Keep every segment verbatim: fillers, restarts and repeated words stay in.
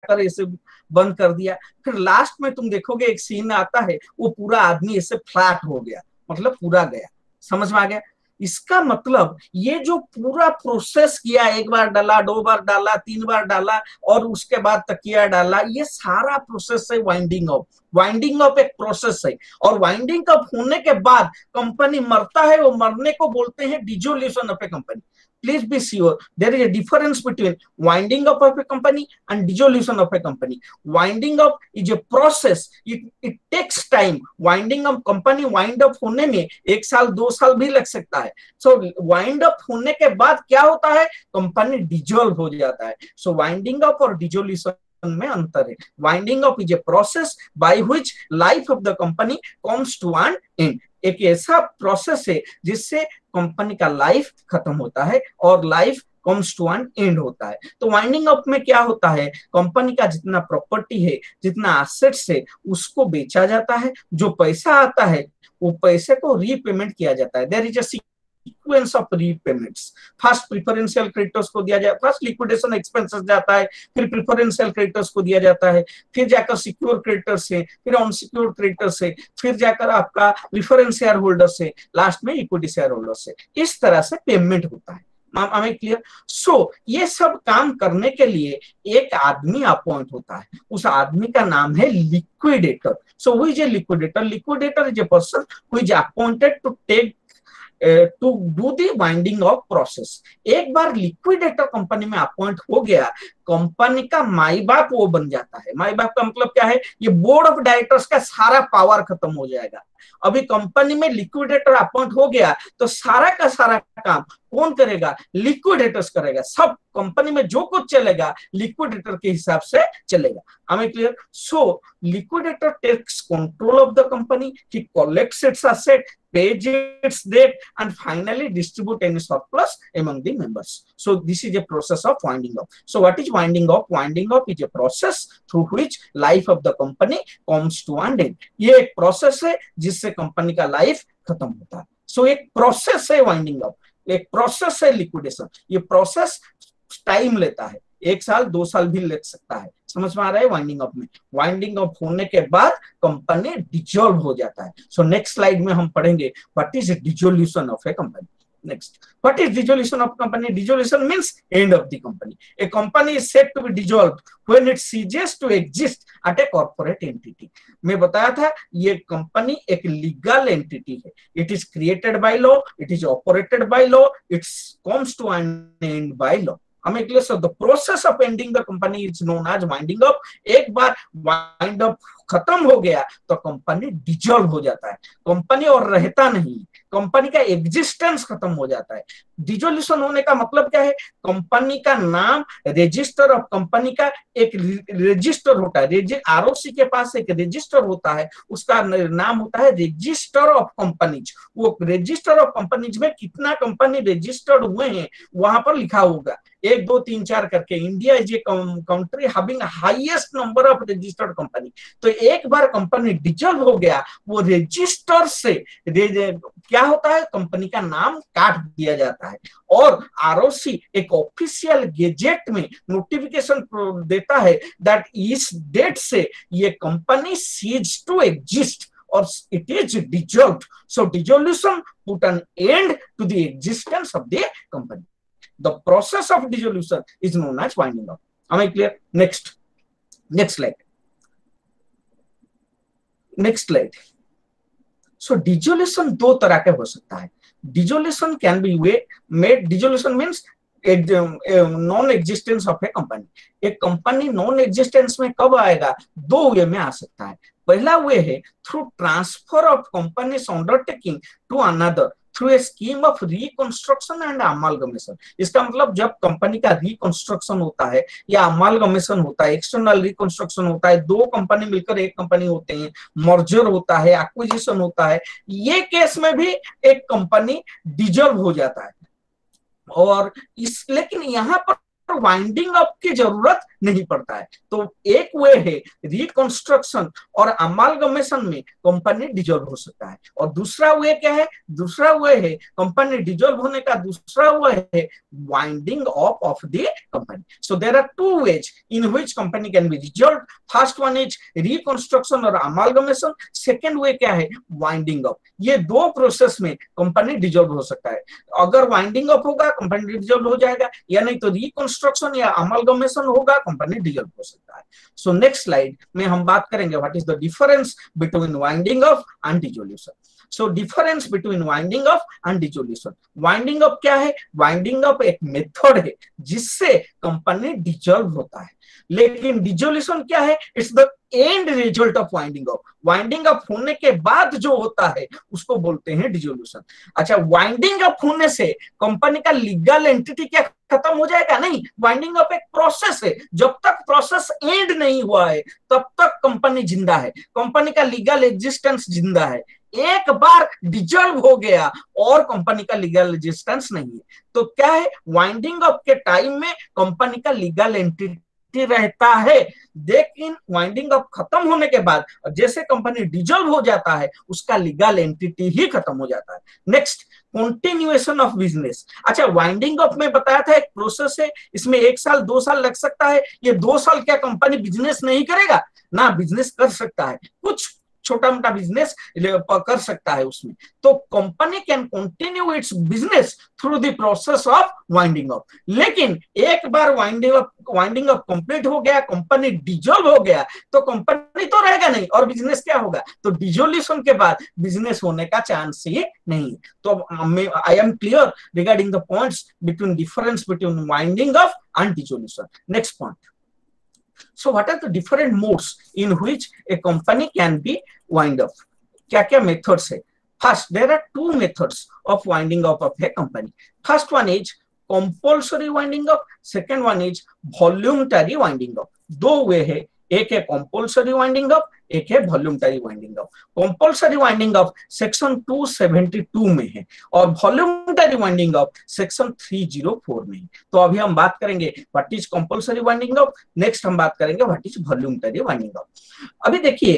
कर इसे बंद कर दिया। फिर लास्ट में तुम देखोगे एक सीन आता है, वो पूरा आदमी इससे फ्लैट हो गया, मतलब पूरा गया। समझ में आ गया? इसका मतलब ये जो पूरा प्रोसेस किया, एक बार डाला, दो बार डाला, तीन बार डाला और उसके बाद तकिया डाला, ये सारा प्रोसेस है वाइंडिंग अप। वाइंडिंग अप एक प्रोसेस है, और वाइंडिंग अप होने के बाद कंपनी मरता है, वो मरने को बोलते हैं dissolution of a company. Please be sure there is a difference between winding up of a company and dissolution of a company. Winding up is a process. It, it takes time. Winding up company wind up होने में एक साल दो साल भी लग सकता है। So wind up होने के बाद क्या होता है, कंपनी डिजोल्व हो जाता है। So winding up और dissolution में अंतर है। Winding up is a process by which life of the company comes to an end. एक ऐसा प्रोसेस है जिससे कंपनी का लाइफ खत्म होता है और life comes to an end होता है। तो वाइंडिंग अप में क्या होता है, कंपनी का जितना प्रॉपर्टी है, जितना एसेट्स है, उसको बेचा जाता है। जो पैसा आता है वो पैसे को रीपेमेंट किया जाता है। There is a sequence of repayments. First preferential creditors को दिया जाए, फर्स्ट लिक्विडेशन एक्सपेंसेस जाता है, फिर प्रेफरेंशियल क्रेडिटर्स को दिया जाता है, फिर जाकर सिक्योर क्रेडिटर्स है, फिर अनसिक्योर्ड क्रेडिटर्स है, फिर जाकर आपका प्रेफरेंस शेयर होल्डर्स है, लास्ट में इक्विटी शेयर होल्डर्स है। इस तरह से पेमेंट होता है। हमें क्लियर? सो ये सब काम करने के लिए एक आदमी अपॉइंट होता है, उस आदमी का नाम है liquidator. So who is a liquidator? Liquidator is a person who is appointed to take to do the winding of process. एक बार लिक्विडेटर कंपनी में अपॉइंट हो गया, कंपनी का माई बाप वो बन जाता है। माई बाप का मतलब क्या है, ये बोर्ड ऑफ डायरेक्टर्स का सारा पावर खत्म हो जाएगा। अभी कंपनी में लिक्विडेटर अपॉइंट हो गया तो सारा का सारा काम कौन करेगा? लिक्विडेटर्स करेगा। सब कंपनी में जो कुछ चलेगा लिक्विडेटर के हिसाब से चलेगा। हमें clear? So liquidator takes control of the company, he collects its asset, pays its debt and finally distribute any surplus among the members. So this is a process of winding up. So what is winding up? Winding up is a process through which life of the company comes to an end. ये एक process है जिससे company का life खत्म होता है। So so एक process है वाइंडिंग अप, एक प्रोसेस है लिक्विडेशन। ये प्रोसेस टाइम लेता है, एक साल दो साल भी ले सकता है। समझ में आ रहा है? वाइंडिंग अप में, वाइंडिंग अप होने के बाद कंपनी डिसॉल्व हो जाता है। सो नेक्स्ट स्लाइड में हम पढ़ेंगे what is dissolution of a company. Next, what is dissolution of company? Dissolution means end of the company. A company is said to be dissolved when it ceases to exist at a corporate entity. मैं बताया था ये company एक legal entity है। It is created by law, it is operated by law, it comes to an end by law. हमें clear? So the process of ending the company is known as winding up. एक बार wind up खत्म हो गया तो company dissolve हो जाता है, कंपनी और रहता नहीं, कंपनी का एग्जिस्टेंस खत्म हो जाता है। डिसोल्यूशन होने का मतलब क्या है? कंपनी का नाम, रजिस्टर ऑफ कंपनी का एक रजिस्टर होता है, आरओसी के पास एक रजिस्टर होता है, उसका नाम होता है रजिस्टर ऑफ कंपनीज। वो रजिस्टर ऑफ कंपनीज में कितना कंपनी रजिस्टर्ड हुए हैं वहां पर लिखा होगा, एक दो तीन चार करके। India is a country having highest number of registered company. तो एक बार कंपनी डिसॉल्व हो गया, वो रजिस्टर से क्या होता है, कंपनी का नाम काट दिया जाता है और आरओसी एक ऑफिशियल गेजेट में नोटिफिकेशन देता है दैट इस डेट से ये कंपनी सीज टू एग्जिस्ट और it is dissolved. So dissolution put an end to the existence of the company. The process of dissolution is known as winding up. Am I clear? Next, next slide. Next slide. So dissolution दो तरह के हो सकता है। Dissolution can be made. Dissolution means non existence of a company. एक company non existence में कब आएगा? दो वे में आ सकता है। पहला वे है through transfer of companies undertaking to another through a scheme of reconstruction and amalgamation. इसका मतलब जब कंपनी का रिकंस्ट्रक्शन होता है या अमालगमेशन होता है, एक्सटर्नल रिकंस्ट्रक्शन होता है, दो कंपनी मिलकर एक कंपनी होते हैं, मर्जर होता है, एक्विजिशन होता है, ये केस में भी एक कंपनी डिसॉल्व हो जाता है। और इस लेकिन यहाँ पर वाइंडिंग अप की जरूरत नहीं पड़ता है। तो एक वे है रिकंस्ट्रक्शन और अमालगमेशन में कंपनी डिजॉल्व हो सकता है, और दूसरा वे क्या है, दूसरा वे है कंपनी डिजॉल्व होने का दूसरा वे है winding up of the company. So there are two ways in which company can be dissolve. First one is reconstruction और अमालगमेशन, सेकंड वे क्या है वाइंडिंग अप। ये दो प्रोसेस में कंपनी डिजॉल्व हो सकता है। अगर वाइंडिंग अप होगा कंपनी डिजॉल्व हो जाएगा, या नहीं तो रिकंस्ट्रक्शन या अमालगमेशन होगा कंपनी डिजॉल्व हो सकता है। सो नेक्स्ट स्लाइड में हम बात करेंगे what is the difference between winding up and dissolution. So difference between winding up and dissolution. Winding up क्या है, वाइंडिंग अप एक मेथड है जिससे कंपनी डिसॉल्व होता है, लेकिन डिसोल्यूशन क्या है, it's the end result of winding up. Winding up होने के बाद जो होता है उसको बोलते हैं डिसोल्यूशन। अच्छा, वाइंडिंग अप होने से कंपनी का लीगल एंटिटी क्या खत्म हो जाएगा? नहीं, वाइंडिंग अप एक प्रोसेस है, जब तक प्रोसेस एंड नहीं हुआ है तब तक कंपनी जिंदा है, कंपनी का लीगल एग्जिस्टेंस जिंदा है। एक बार डिसॉल्व हो गया और कंपनी का लीगल एग्जिस्टेंस नहीं है। तो क्या है, वाइंडिंग अप के टाइम में कंपनी का लीगल एंटिटी रहता है, लेकिन वाइंडिंग अप खत्म होने के बाद जैसे कंपनी डिसॉल्व हो जाता है उसका लीगल एंटिटी ही खत्म हो जाता है। Next, continuation of business. अच्छा, वाइंडिंग अप में बताया था एक प्रोसेस है, इसमें एक साल दो साल लग सकता है। ये दो साल क्या कंपनी बिजनेस नहीं करेगा? ना, बिजनेस कर सकता है, कुछ छोटा मोटा बिजनेस कर सकता है उसमें। तो company can continue its business through the process of winding up. लेकिन एक बार winding up winding up complete हो गया, कंपनी डिसॉल्व हो गया, तो कंपनी तो रहेगा नहीं और बिजनेस क्या होगा? तो डिसोल्यूशन के बाद बिजनेस होने का चांस ही नहीं। तो I am clear regarding the points between difference between winding up and dissolution. Next point, so what are the different modes in which a company can be wind up? क्या क्या methods है? First, there are two methods of winding up of a company. First one is compulsory winding up, second one is voluntary winding up. दो वे है, एक है compulsory winding up, एक है voluntary winding up. Compulsory winding up section दो सौ बहत्तर में है और वॉल्यूंटरी वाइंडिंग अप सेक्शन तीन सौ चार में है। तो अभी हम बात करेंगे what is compulsory winding up, next हम बात करेंगे what is voluntary winding up. अभी देखिए,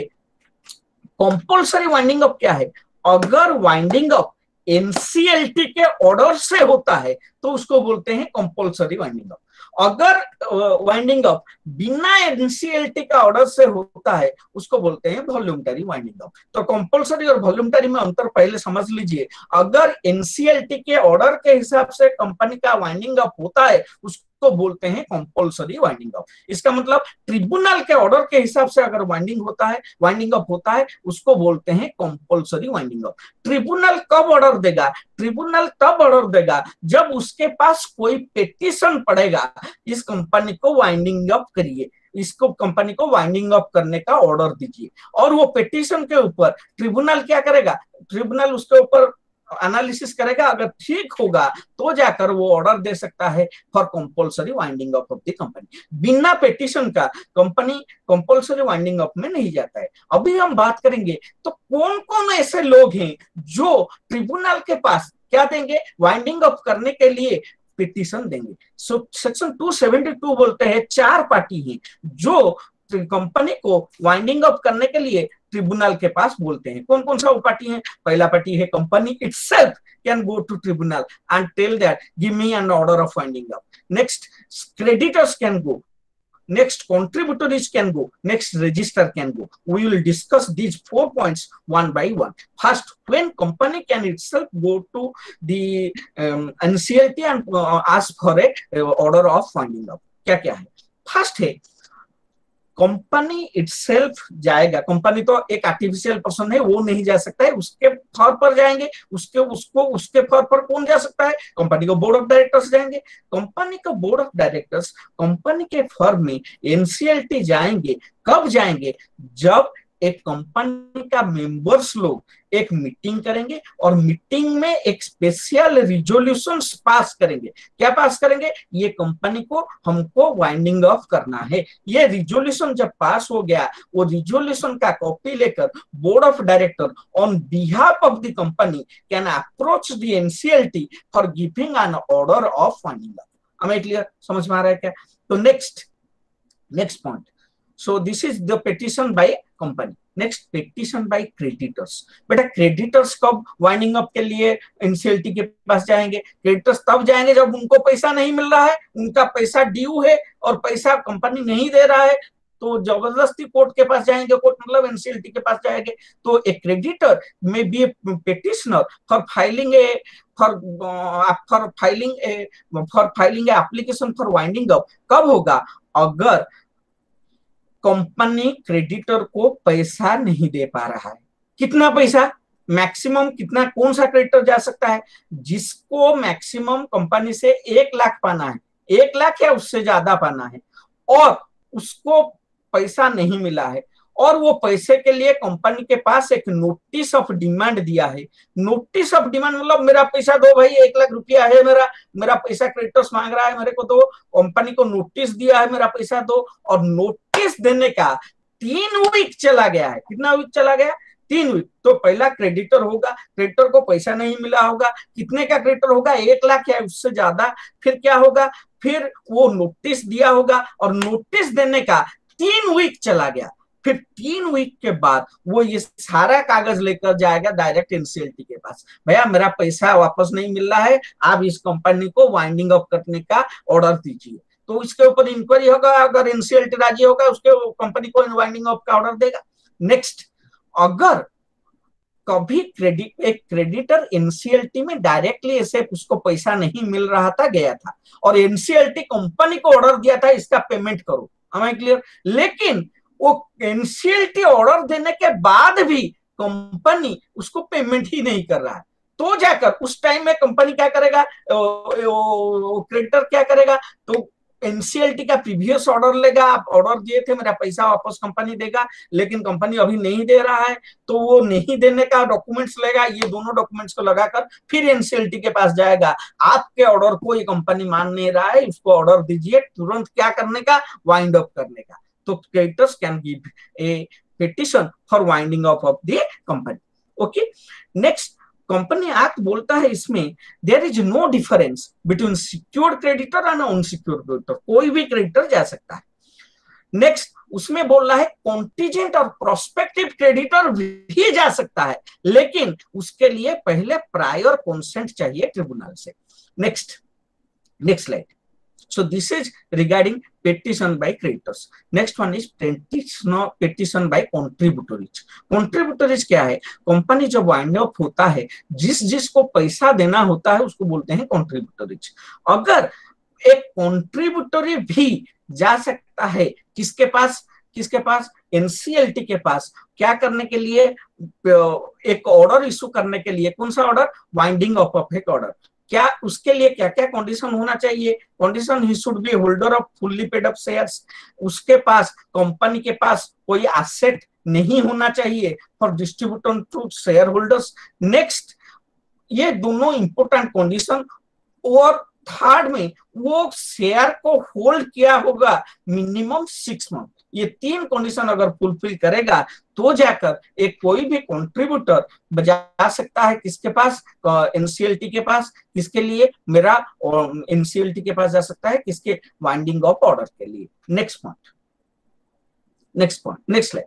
कंपल्सरी वाइंडिंग अप क्या है? अगर वाइंडिंग अप एनसीएलटी के ऑर्डर से होता है तो उसको बोलते हैं कंपल्सरी वाइंडिंग अप। अगर वाइंडिंग अप बिना एनसीएलटी का ऑर्डर से होता है उसको बोलते हैं वॉल्यूंटरी वाइंडिंग अप। तो कंपल्सरी और वॉल्यूंटरी में अंतर पहले समझ लीजिए। अगर एनसीएलटी के ऑर्डर के हिसाब से कंपनी का वाइंडिंग अप होता है उसको बोलते हैं कंपल्सरी वाइंडिंग अप। इसका मतलब ट्रिब्यूनल के ऑर्डर के हिसाब से अगर वाइंडिंग होता है वाइंडिंग अप होता है उसको बोलते हैं कंपल्सरी वाइंडिंग अप। ट्रिब्यूनल कब ऑर्डर देगा? ट्रिब्यूनल तब ऑर्डर देगा जब उसके पास कोई पेटिशन पड़ेगा, इस कंपनी को वाइंडिंग अप करिए, इसको कंपनी को वाइंडिंग अप करने का ऑर्डर दीजिए, और वो पेटिशन के ऊपर ट्रिब्यूनल क्या करेगा? ट्रिब्यूनल उसके ऊपर एनालिसिस करेगा, अगर ठीक होगा तो जाकर वो ऑर्डर दे सकता है for compulsory winding up of the company. बिना पेटिशन का कंपनी कंपल्सरी वाइंडिंग अप में नहीं जाता है। अभी हम बात करेंगे तो कौन कौन ऐसे लोग हैं जो ट्रिब्यूनल के पास क्या देंगे? वाइंडिंग अप करने के लिए पिटीशन देंगे। सो सेक्शन दो सौ बहत्तर बोलते हैं चार पार्टी हैं जो कंपनी को वाइंडिंग अप करने के लिए ट्रिब्यूनल के पास बोलते हैं। कौन कौन सा वो पार्टी है? पहला पार्टी है company itself can go to tribunal and tell that give me an order of winding up. Next, creditors can go, next contributors can go, next register can go. We will discuss these four points one by one. First, when company can itself go to the um, N C L T and uh, ask for a uh, order of winding up. क्या क्या है? First है company itself जाएगा। Company तो एक artificial person है, वो नहीं जा सकता है, उसके फॉर पर जाएंगे। उसके उसको उसके फॉर पर कौन जा सकता है? कंपनी को बोर्ड ऑफ डायरेक्टर्स जाएंगे। कंपनी का बोर्ड ऑफ डायरेक्टर्स कंपनी के फर्म में एनसीएलटी जाएंगे। कब जाएंगे? जब एक कंपनी का मेंबर्स लोग एक मीटिंग करेंगे और मीटिंग में एक स्पेशल रिजोल्यूशन पास करेंगे। क्या पास करेंगे? ये कंपनी को हमको वाइंडिंग ऑफ करना है। ये रिजोल्यूशन जब पास हो गया, वो रिजोल्यूशन का कॉपी लेकर board of director on behalf of the company can approach the NCLT for giving an order of winding off. हमें क्लियर समझ में आ रहा है क्या? तो next, next point, so this is the petition by company. Next, petition by creditors. बेटा creditors कब वाइंडिंग अप के लिए एनसीएलटी के पास जाएंगे? क्रेडिटर्स तब जाएंगे जब उनको पैसा नहीं मिल रहा है, उनका पैसा ड्यू है और पैसा कंपनी नहीं दे रहा है, तो जबरदस्ती कोर्ट के पास जाएंगे, कोर्ट मतलब एनसीएलटी के पास जाएंगे। तो a creditor may be a petitioner for filing a for for filing a for filing a application for winding up कब होगा? अगर कंपनी क्रेडिटर को पैसा नहीं दे पा रहा है। कितना पैसा? मैक्सिमम कितना? कौन सा क्रेडिटर जा सकता है? जिसको मैक्सिमम कंपनी से एक लाख पाना है, एक लाख या उससे ज्यादा पाना है, और उसको पैसा नहीं मिला है, और वो पैसे के लिए कंपनी के पास एक नोटिस ऑफ डिमांड दिया है। नोटिस ऑफ डिमांड मतलब मेरा पैसा दो भाई, एक लाख रुपया है मेरा, मेरा पैसा क्रेडिटर्स मांग रहा है, मेरे को दो। कंपनी को नोटिस दिया है, मेरा पैसा दो, और नोटिस देने का तीन वीक चला गया है। कितना वीक चला गया? तीन वीक। तो पहला क्रेडिटर होगा, क्रेडिटर को पैसा नहीं मिला होगा, कितने का क्रेडिटर होगा? एक लाख या उससे ज्यादा। फिर क्या होगा? फिर वो नोटिस दिया होगा और नोटिस देने का तीन वीक चला गया। फिर तीन वीक के बाद वो ये सारा कागज लेकर जाएगा डायरेक्ट एनसीएलटी के पास, भैया मेरा पैसा वापस नहीं मिल रहा है, आप इस कंपनी को वाइंडिंग अप करने का ऑर्डर दीजिए। तो इसके ऊपर इंक्वायरी होगा, अगर एनसीएलटी राजी होगा उसके कंपनी को वाइंडिंग अप का ऑर्डर देगा। नेक्स्ट, अगर कभी क्रेडिट एक क्रेडिटर एनसीएलटी में डायरेक्टली ऐसे उसको पैसा नहीं मिल रहा था, गया था, और एनसीएलटी कंपनी को ऑर्डर दिया था इसका पेमेंट करो, हमें क्लियर, लेकिन वो एनसीएलटी ऑर्डर देने के बाद भी कंपनी उसको पेमेंट ही नहीं कर रहा है, तो जाकर उस टाइम में कंपनी क्या करेगा? क्रेडिटर क्या करेगा? तो एनसीएलटी का प्रीवियस ऑर्डर लेगा, आप ऑर्डर दिए थे, मेरा पैसा वापस कंपनी देगा, लेकिन कंपनी अभी नहीं दे रहा है, तो वो नहीं देने का डॉक्यूमेंट्स लेगा, ये दोनों डॉक्यूमेंट्स को लगाकर फिर एनसीएलटी के पास जाएगा, आपके ऑर्डर को ये कंपनी मान नहीं रहा है, इसको ऑर्डर दीजिए तुरंत, क्या करने का? वाइंड अप करने का। तो creditors can give a petition for winding up of the company. Okay, next, company act बोलता है इसमें there is no difference between secured creditor and unsecured creditor, कोई भी क्रेडिटर जा सकता है। नेक्स्ट, उसमें बोल रहा है कॉन्टीजेंट और प्रोस्पेक्टिव क्रेडिटर भी जा सकता है, लेकिन उसके लिए पहले प्रायर कंसेंट चाहिए ट्रिब्यूनल से। Next next slide. So this is regarding petition by creditors. Next one is petition by contributories. Contributories क्या है? कंपनी जब वाइंड अप होता है, जिस जिसको पैसा देना होता है उसको बोलते हैं contributories. अगर एक contributory भी जा सकता है किसके पास? किसके पास? एनसीएलटी के पास। क्या करने के लिए? एक ऑर्डर इशू करने के लिए। कौन सा ऑर्डर? वाइंडिंग अप ऑफ एक ऑर्डर। क्या उसके लिए क्या क्या कंडीशन होना चाहिए? Condition, he should be holder of fully paid up shares, उसके पास कंपनी के पास कोई एसेट नहीं होना चाहिए for distributor to shareholders. Next, ये दोनों इंपोर्टेंट कंडीशन। और थर्ड में वो शेयर को होल्ड किया होगा मिनिमम सिक्स मंथ। ये तीन कंडीशन अगर फुलफिल करेगा तो जाकर एक कोई भी कंट्रीब्यूटर जा सकता है किसके पास? एनसीएलटी के पास। किसके लिए? मेरा एनसीएलटी के पास जा सकता है किसके? वाइंडिंग अप ऑर्डर के लिए। Next point next point next slide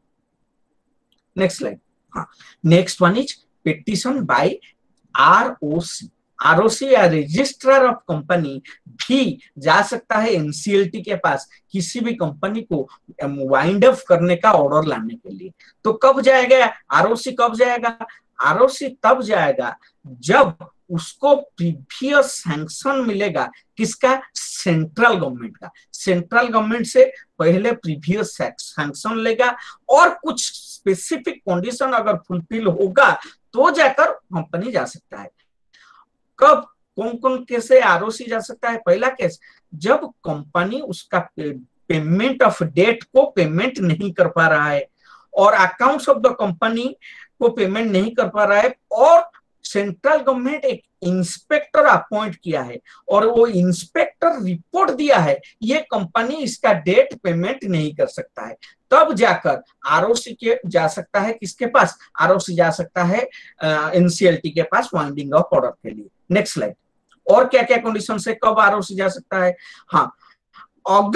next slide हाँ, next one is petition by ROC. ROC या रजिस्ट्रार ऑफ कंपनी भी जा सकता है एनसीएलटी के पास किसी भी कंपनी को वाइंड अप करने का ऑर्डर लाने के लिए। तो कब जाएगा आरओसी? कब जाएगा आरओसी? तब जाएगा जब उसको प्रीवियस सैंक्शन मिलेगा। किसका? सेंट्रल गवर्नमेंट का। सेंट्रल गवर्नमेंट से पहले प्रीवियस सैंक्शन लेगा और कुछ स्पेसिफिक कंडीशन अगर फुलफिल होगा तो जाकर कंपनी जा सकता है। कब? कौन कौन कैसे आरओसी जा सकता है? पहला केस, जब कंपनी उसका पे, पेमेंट ऑफ डेट को पेमेंट नहीं कर पा रहा है और अकाउंट्स ऑफ द कंपनी को पेमेंट नहीं कर पा रहा है, और सेंट्रल गवर्नमेंट एक इंस्पेक्टर अपॉइंट किया है और वो इंस्पेक्टर रिपोर्ट दिया है ये कंपनी इसका डेट पेमेंट नहीं कर सकता है, तब जाकर आरओसी के जा सकता है। किसके पास? आरओसी जा सकता है एनसीएलटी के पास वाइंडिंग अप ऑर्डर के लिए। Next slide. और क्या क्या कंडीशन से कब आरओसी जा सकता है? हाँ, अगर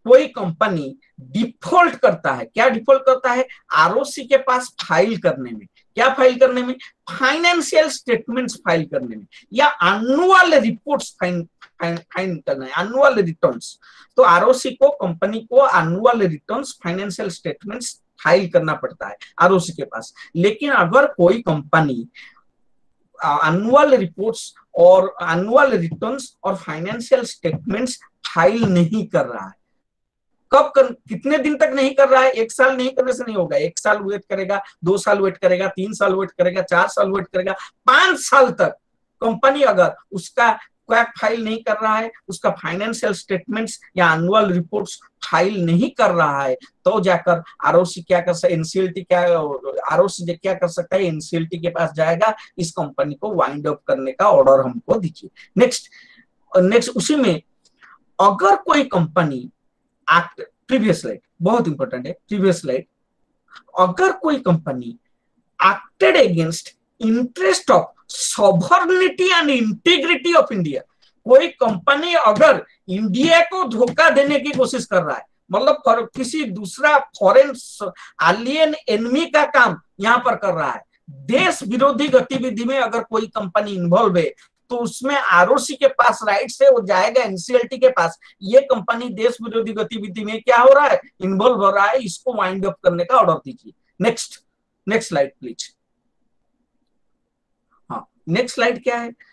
कोई कंपनी डिफॉल्ट करता है, क्या डिफॉल्ट करता है, आरओसी के पास फाइल करने में, क्या फाइल करने में, फाइनेंशियल स्टेटमेंट्स फाइल करने में, या एनुअल रिपोर्ट्स फाइल फाइल करना है, एनुअल रिटर्न्स। तो आरओसी को, कंपनी को annual returns, financial statements file करना पड़ता है आरओसी के पास। लेकिन अगर कोई कंपनी एनुअल रिपोर्ट्स और एनुअल रिटर्न्स और फाइनेंशियल स्टेटमेंट्स फाइल नहीं कर रहा है, कब कर, कितने दिन तक नहीं कर रहा है, एक साल नहीं करने से नहीं होगा, एक साल वेट करेगा, दो साल वेट करेगा, तीन साल वेट करेगा, चार साल वेट करेगा, पांच साल तक कंपनी अगर उसका क्वैक फाइल नहीं कर रहा है, उसका फाइनेंशियल स्टेटमेंट्स या एनुअल रिपोर्ट्स फाइल नहीं कर रहा है, तो जाकर आरओसी क्या कर सकता है, एनसीएलटी क्या, आरओसी क्या कर सकता है, एनसीएलटी के पास जाएगा, इस कंपनी को वाइंड अप करने का ऑर्डर हमको दीजिए। नेक्स्ट नेक्स्ट उसी में अगर कोई कंपनी एक्ट, प्रीवियस स्लाइड बहुत इंपॉर्टेंट है, प्रीवियस स्लाइड, अगर कोई company acted against interest of sovereignty and integrity of India, कोई कंपनी अगर इंडिया को धोखा देने की कोशिश कर रहा है, मतलब किसी दूसरा फॉरेन एलियन एनिमी का काम यहां पर कर रहा है, देश विरोधी गतिविधि में अगर कोई कंपनी इन्वॉल्व है, तो उसमें आरओसी के पास राइट से वो जाएगा एनसीएलटी के पास, ये कंपनी देश विरोधी गतिविधि में क्या हो रहा है, इन्वॉल्व हो रहा है, इसको वाइंड अप करने का ऑर्डर दीजिए। Next next slide please. हाँ, नेक्स्ट स्लाइड क्या है,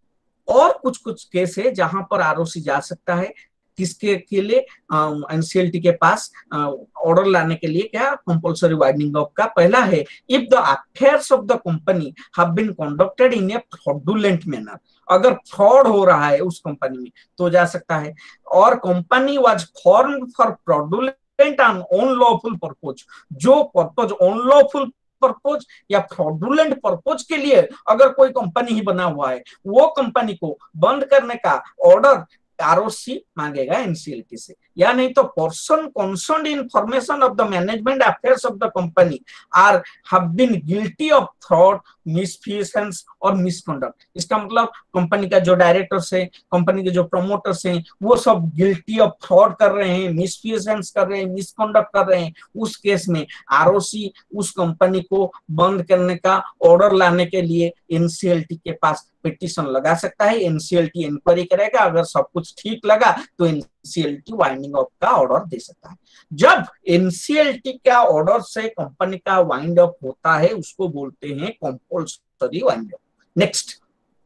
और कुछ कुछ केस है जहां पर आरओसी जा सकता है, किसके के लिए, एनसीएलटी के पास ऑर्डर लाने के लिए, क्या, कंपल्सरी वाइंडिंग अप का। पहला है, if the affairs of the company have been conducted in a fraudulent manner, अगर फ्रॉड हो रहा है उस कंपनी में तो जा सकता है, और company was formed for fraudulent and unlawful purpose, जो पर्पज अनलॉफुल पर्पज या फ्रॉडुलेंट पर्पज के लिए अगर कोई कंपनी ही बना हुआ है, वो कंपनी को बंद करने का ऑर्डर आरओसी मांगेगा एनसीएलटी से। या नहीं तो person concerned in formation of the management affairs of the company are have been guilty of fraud, misfeasance और मिसकंडक्ट। इसका मतलब कंपनी का जो डायरेक्टर्स है, कंपनी के जो प्रमोटर्स हैं, वो सब गिल्टी ऑफ फ्रॉड कर रहे हैं, मिसफिशंस कर रहे हैं, मिसकंडक्ट कर रहे हैं, उस केस में आरओसी उस कंपनी को बंद करने का ऑर्डर लाने के लिए एनसीएलटी के पास पिटीशन लगा सकता है। एनसीएलटी इंक्वायरी करेगा, अगर सब कुछ ठीक लगा तो एनसीएलटी वाइंडिंग अप का ऑर्डर दे सकता है। जब एनसीएलटी का ऑर्डर से कंपनी का वाइंड अप होता है, उसको बोलते हैं compulsory wind up. Next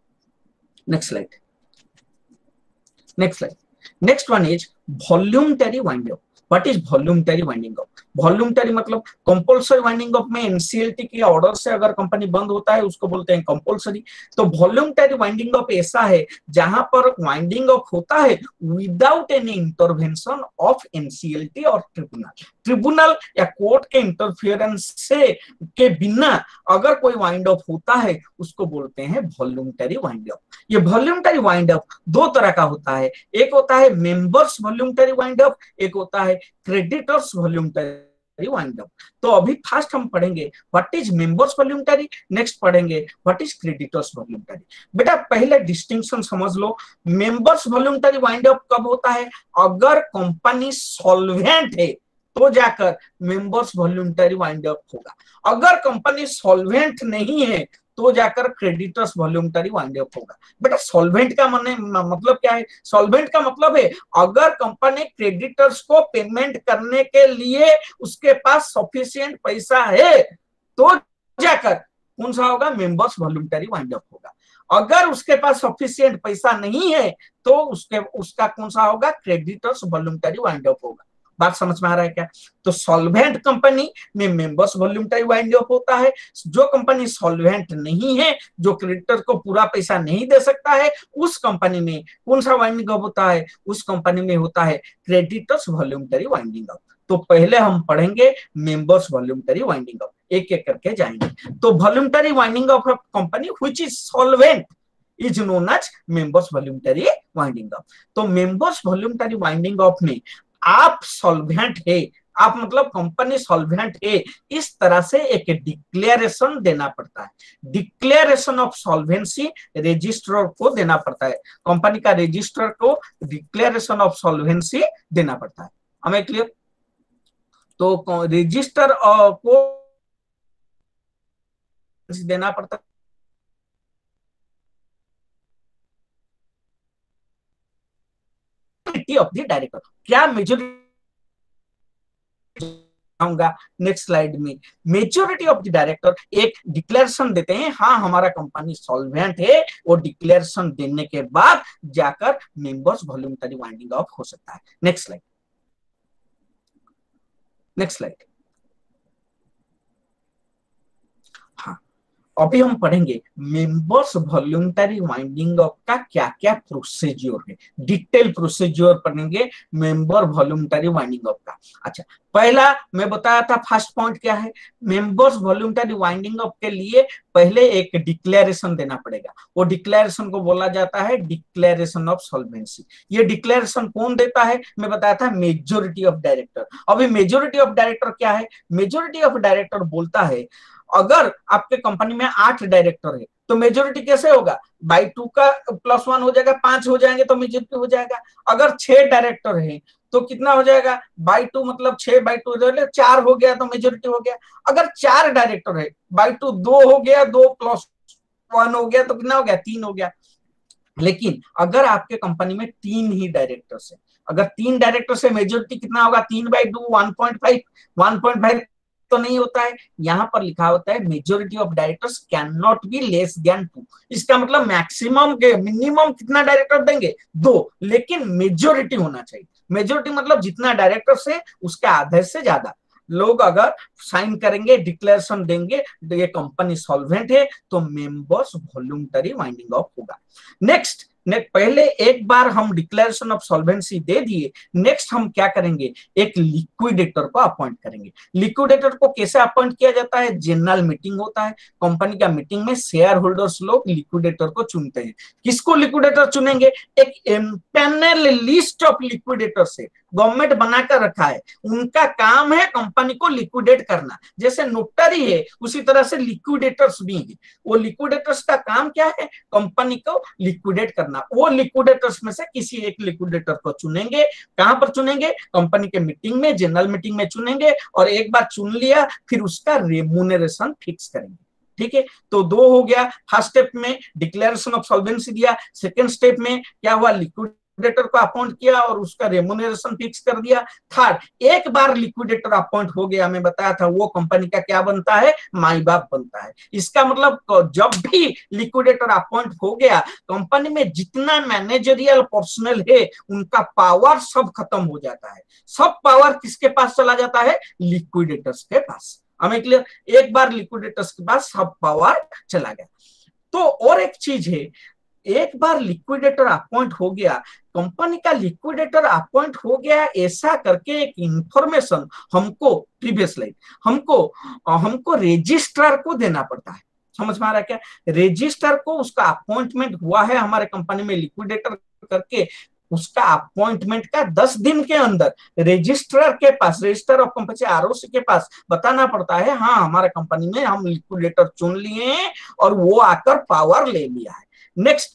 next slide next slide next one is voluntary wind up. What is voluntary winding up? Voluntary मतलब कंपल्सरी वाइंडिंग अप में एनसीएलटी के ऑर्डर से अगर कंपनी बंद होता है उसको बोलते हैं कंपल्सरी। तो वॉल्यूमटरी वाइंडिंग अप ऐसा है जहां पर वाइंडिंग अप होता है without any intervention of NCLT और ट्रिब्यूनल। ट्रिब्यूनल या कोर्ट के इंटरफियरेंस से के बिना अगर कोई वाइंड अप होता है उसको बोलते हैं वॉल्यूमटरी वाइंड अप। ये वॉल्यूमटरी वाइंड अप दो तरह का होता है, एक होता है मेंबर्स वॉल्यूमटरी वाइंड अप, एक होता है क्रेडिटर्स वॉल्यूमटरी वाइंड अप। तो अभी फर्स्ट हम पढ़ेंगे what is members voluntary, next पढ़ेंगे व्हाट इज क्रेडिटर्स वॉल्यूमटरी। बेटा पहले डिस्टिंक्शन समझ लो, मेंबर्स वॉल्यूमटरी वाइंड अप कब होता है? अगर कंपनी सॉल्वेंट है तो जाकर मेंबर्स वॉल्यूमटरी वाइंड अप होगा। अगर कंपनी सॉल्वेंट नहीं है तो जाकर क्रेडिटर्स वॉल्यूमटरी वाइंड अप होगा। बेटा सॉल्वेंट का माने मतलब क्या है? सॉल्वेंट का मतलब है अगर कंपनी क्रेडिटर्स को पेमेंट करने के लिए उसके पास सफिशिएंट पैसा है तो जाकर कौन सा होगा? मेंबर्स वॉल्यूमटरी वाइंड अप होगा। अगर उसके पास सफिशिएंट पैसा नहीं है तो उसके उसका कौन सा होगा? क्रेडिटर्स वॉल्यूमटरी वाइंड अप होगा। बात समझ में आ रहा है क्या? तो सॉल्वेंट कंपनी में मेंबर्स वॉल्यूमटरी वाइंड अप होता है। जो कंपनी सॉल्वेंट नहीं है, जो क्रेडिटर को पूरा पैसा नहीं दे सकता है, उस कंपनी में कौन सा वाइंडिंग अप होता है? उस कंपनी में होता है क्रेडिटर्स वॉल्यूमटरी वाइंडिंग अप। तो पहले हम पढ़ेंगे मेंबर्स वॉल्यूमटरी वाइंडिंग अप, एक एक करके जाएंगे। तो voluntary winding up of company which is solvent is known as members voluntary winding up. तो मेंबर्स वॉल्यूमटरी वाइंडिंग अप में आप सॉल्वेंट है, आप मतलब कंपनी सॉल्वेंट है, इस तरह से एक डिक्लेरेशन देना पड़ता है। डिक्लेरेशन ऑफ सॉल्वेंसी रजिस्ट्रार को देना पड़ता है। कंपनी का रजिस्ट्रार को डिक्लेरेशन ऑफ सॉल्वेंसी देना पड़ता है। हमें क्लियर? तो रजिस्टर को देना पड़ता ऑफ द डायरेक्टर। क्या मेजोरिटी आऊंगा नेक्स्ट स्लाइड में। मेजोरिटी ऑफ द डायरेक्टर एक डिक्लेरेशन देते हैं, हाँ हमारा कंपनी सॉल्वेंट है, वो डिक्लेरेशन देने के बाद जाकर मेंबर्स वॉल्यूंटरी वाइंडिंग ऑफ हो सकता है। Next slide, next slide. हाँ, अभी हम पढ़ेंगे मेंबर्स वॉल्यूंटरी वाइंडिंग अप का क्या क्या प्रोसीजर है, डिटेल प्रोसीजर पढ़ेंगे मेंबर वॉल्यूंटरी वाइंडिंग अप का। अच्छा, पहला मैं बताया था फर्स्ट पॉइंट क्या है, मेंबर्स वॉल्यूंटरी वाइंडिंग अप के लिए पहले एक डिक्लेरेशन देना पड़ेगा। वो डिक्लेरेशन को बोला जाता है डिक्लेरेशन ऑफ सॉल्वेंसी। ये डिक्लेरेशन कौन देता है, मैं बताया था मेजोरिटी ऑफ डायरेक्टर। अभी मेजोरिटी ऑफ डायरेक्टर क्या है, मेजोरिटी ऑफ डायरेक्टर बोलता है अगर आपके कंपनी में आठ डायरेक्टर है तो मेजोरिटी कैसे होगा, बाई टू का प्लस वन हो जाएगा, पांच हो जाएंगे तो मेजोरिटी हो जाएगा। अगर छह डायरेक्टर है तो कितना हो जाएगा, बाई टू मतलब छह बाई टू चार हो गया तो मेजोरिटी हो गया। अगर चार डायरेक्टर है बाई टू दो हो गया, दो प्लस वन हो गया तो कितना हो गया, तीन हो गया। लेकिन अगर आपके कंपनी में तीन ही डायरेक्टर्स है, अगर तीन डायरेक्टर से मेजोरिटी कितना होगा, तीन by two one point five, one point five तो नहीं होता है, यहां पर लिखा होता है majority of directors cannot be less than two. इसका मतलब मैक्सिमम के मिनिमम कितना डायरेक्टर देंगे, दो, लेकिन मेजोरिटी होना चाहिए। मेजोरिटी मतलब जितना डायरेक्टर है उसके आधे से ज्यादा लोग अगर साइन करेंगे, डिक्लेरेशन देंगे ये कंपनी सॉल्वेंट है, तो मेंबर्स वॉल्यूंटरी वाइंडिंग ऑफ होगा। नेक्स्ट ने पहले एक बार हम डिक्लेरेशन ऑफ सॉल्वेंसी दे दिए, नेक्स्ट हम क्या करेंगे, एक लिक्विडेटर को अपॉइंट करेंगे। लिक्विडेटर को कैसे अपॉइंट किया जाता है, जनरल मीटिंग होता है, कंपनी का मीटिंग में शेयर होल्डर्स लोग लिक्विडेटर को चुनते हैं। किसको लिक्विडेटर चुनेंगे, एक पैनल लिस्ट ऑफ लिक्विडेटर से गवर्नमेंट बनाकर रखा है, उनका काम है कंपनी को लिक्विडेट करना। जैसे नोटरी है उसी तरह से लिक्विडेटर्स भी हैं। वो लिक्विडेटर्स का काम क्या है, कंपनी को लिक्विडेट करना। वो लिक्विडेटर्स में से किसी एक लिक्विडेटर को चुनेंगे। कहां पर चुनेंगे, कंपनी के मीटिंग में, जनरल मीटिंग में चुनेंगे, और एक बार चुन लिया फिर उसका रेम्यूनरेशन फिक्स करेंगे। ठीक है, तो दो हो गया। फर्स्ट स्टेप में डिक्लेरेशन ऑफ सॉल्वेंसी दिया, सेकंड स्टेप में क्या हुआ, लिक्विडेटर को अपॉइंट किया और उसका रेम्यूनरेशन फिक्स कर दिया। थर्ड, एक बार लिक्विडेटर अपॉइंट हो गया, मैं बताया था वो कंपनी का क्या बनता है, माई बाप बनता है। इसका मतलब जब भी लिक्विडेटर अपॉइंट हो गया, कंपनी में जितना मैनेजरियल पर्सनल है उनका पावर सब खत्म हो जाता है। सब पावर किसके पास चला जाता है, लिक्विडेटर्स के पास। हमें क्लियर, एक बार लिक्विडेटर्स के पास सब पावर चला गया। तो और एक चीज है, एक बार लिक्विडेटर अपॉइंट हो गया, कंपनी का लिक्विडेटर अपॉइंट हो गया, ऐसा करके एक इंफॉर्मेशन हमको प्रीवियस लाइन हमको हमको रजिस्ट्रार को देना पड़ता है। समझ में आ रहा है क्या, रजिस्ट्रार को उसका अपॉइंटमेंट हुआ है हमारे कंपनी में लिक्विडेटर करके, उसका अपॉइंटमेंट का दस दिन के अंदर रजिस्ट्रार के पास, रजिस्टर ऑफ कंपनी आरओसी के पास बताना पड़ता है, हाँ हमारे कंपनी में हम लिक्विडेटर चुन लिए हैं और वो आकर पावर ले लिया है। नेक्स्ट,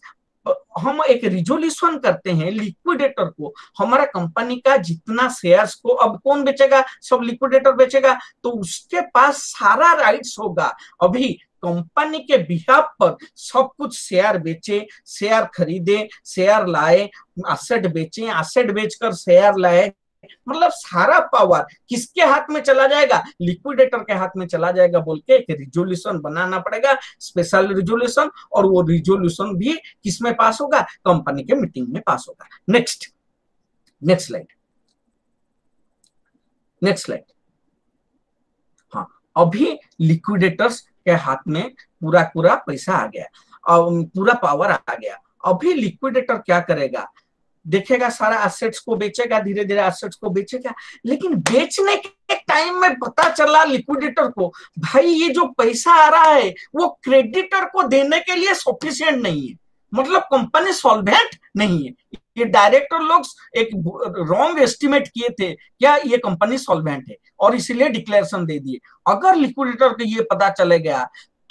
हम एक रिजोल्यूशन करते हैं लिक्विडेटर को, हमारा कंपनी का जितना शेयर्स को अब कौन बेचेगा, सब लिक्विडेटर बेचेगा, तो उसके पास सारा राइट्स होगा। अभी कंपनी के बिहाफ पर सब कुछ शेयर बेचे, शेयर खरीदे, शेयर लाए, एसेट बेचे, एसेट बेचकर शेयर लाए, मतलब सारा पावर किसके हाथ में चला जाएगा, लिक्विडेटर के हाथ में चला जाएगा बोल के एक रिजोल्यूशन बनाना पड़ेगा, स्पेशल रिजोल्यूशन। और वो रिजोल्यूशन भी किसमें पास होगा, कंपनी के मीटिंग में पास होगा। Next next slide, next slide. हाँ, अभी लिक्विडेटर्स के हाथ में पूरा पूरा पैसा आ गया, पूरा पावर आ गया। अभी लिक्विडेटर क्या करेगा, देखेगा सारा एसेट्स को बेचेगा, धीरे धीरे एसेट्स को बेचेगा, लेकिन बेचने के टाइम में पता चला लिक्विडेटर को, भाई ये जो पैसा आ रहा है वो क्रेडिटर को देने के लिए सफिशिएंट नहीं है, मतलब कंपनी सॉल्वेंट नहीं है। ये डायरेक्टर लोग एक रॉन्ग एस्टिमेट किए थे क्या ये कंपनी सॉल्वेंट है और इसीलिए डिक्लेरेशन दे दिए। अगर लिक्विडेटर को ये पता चले गया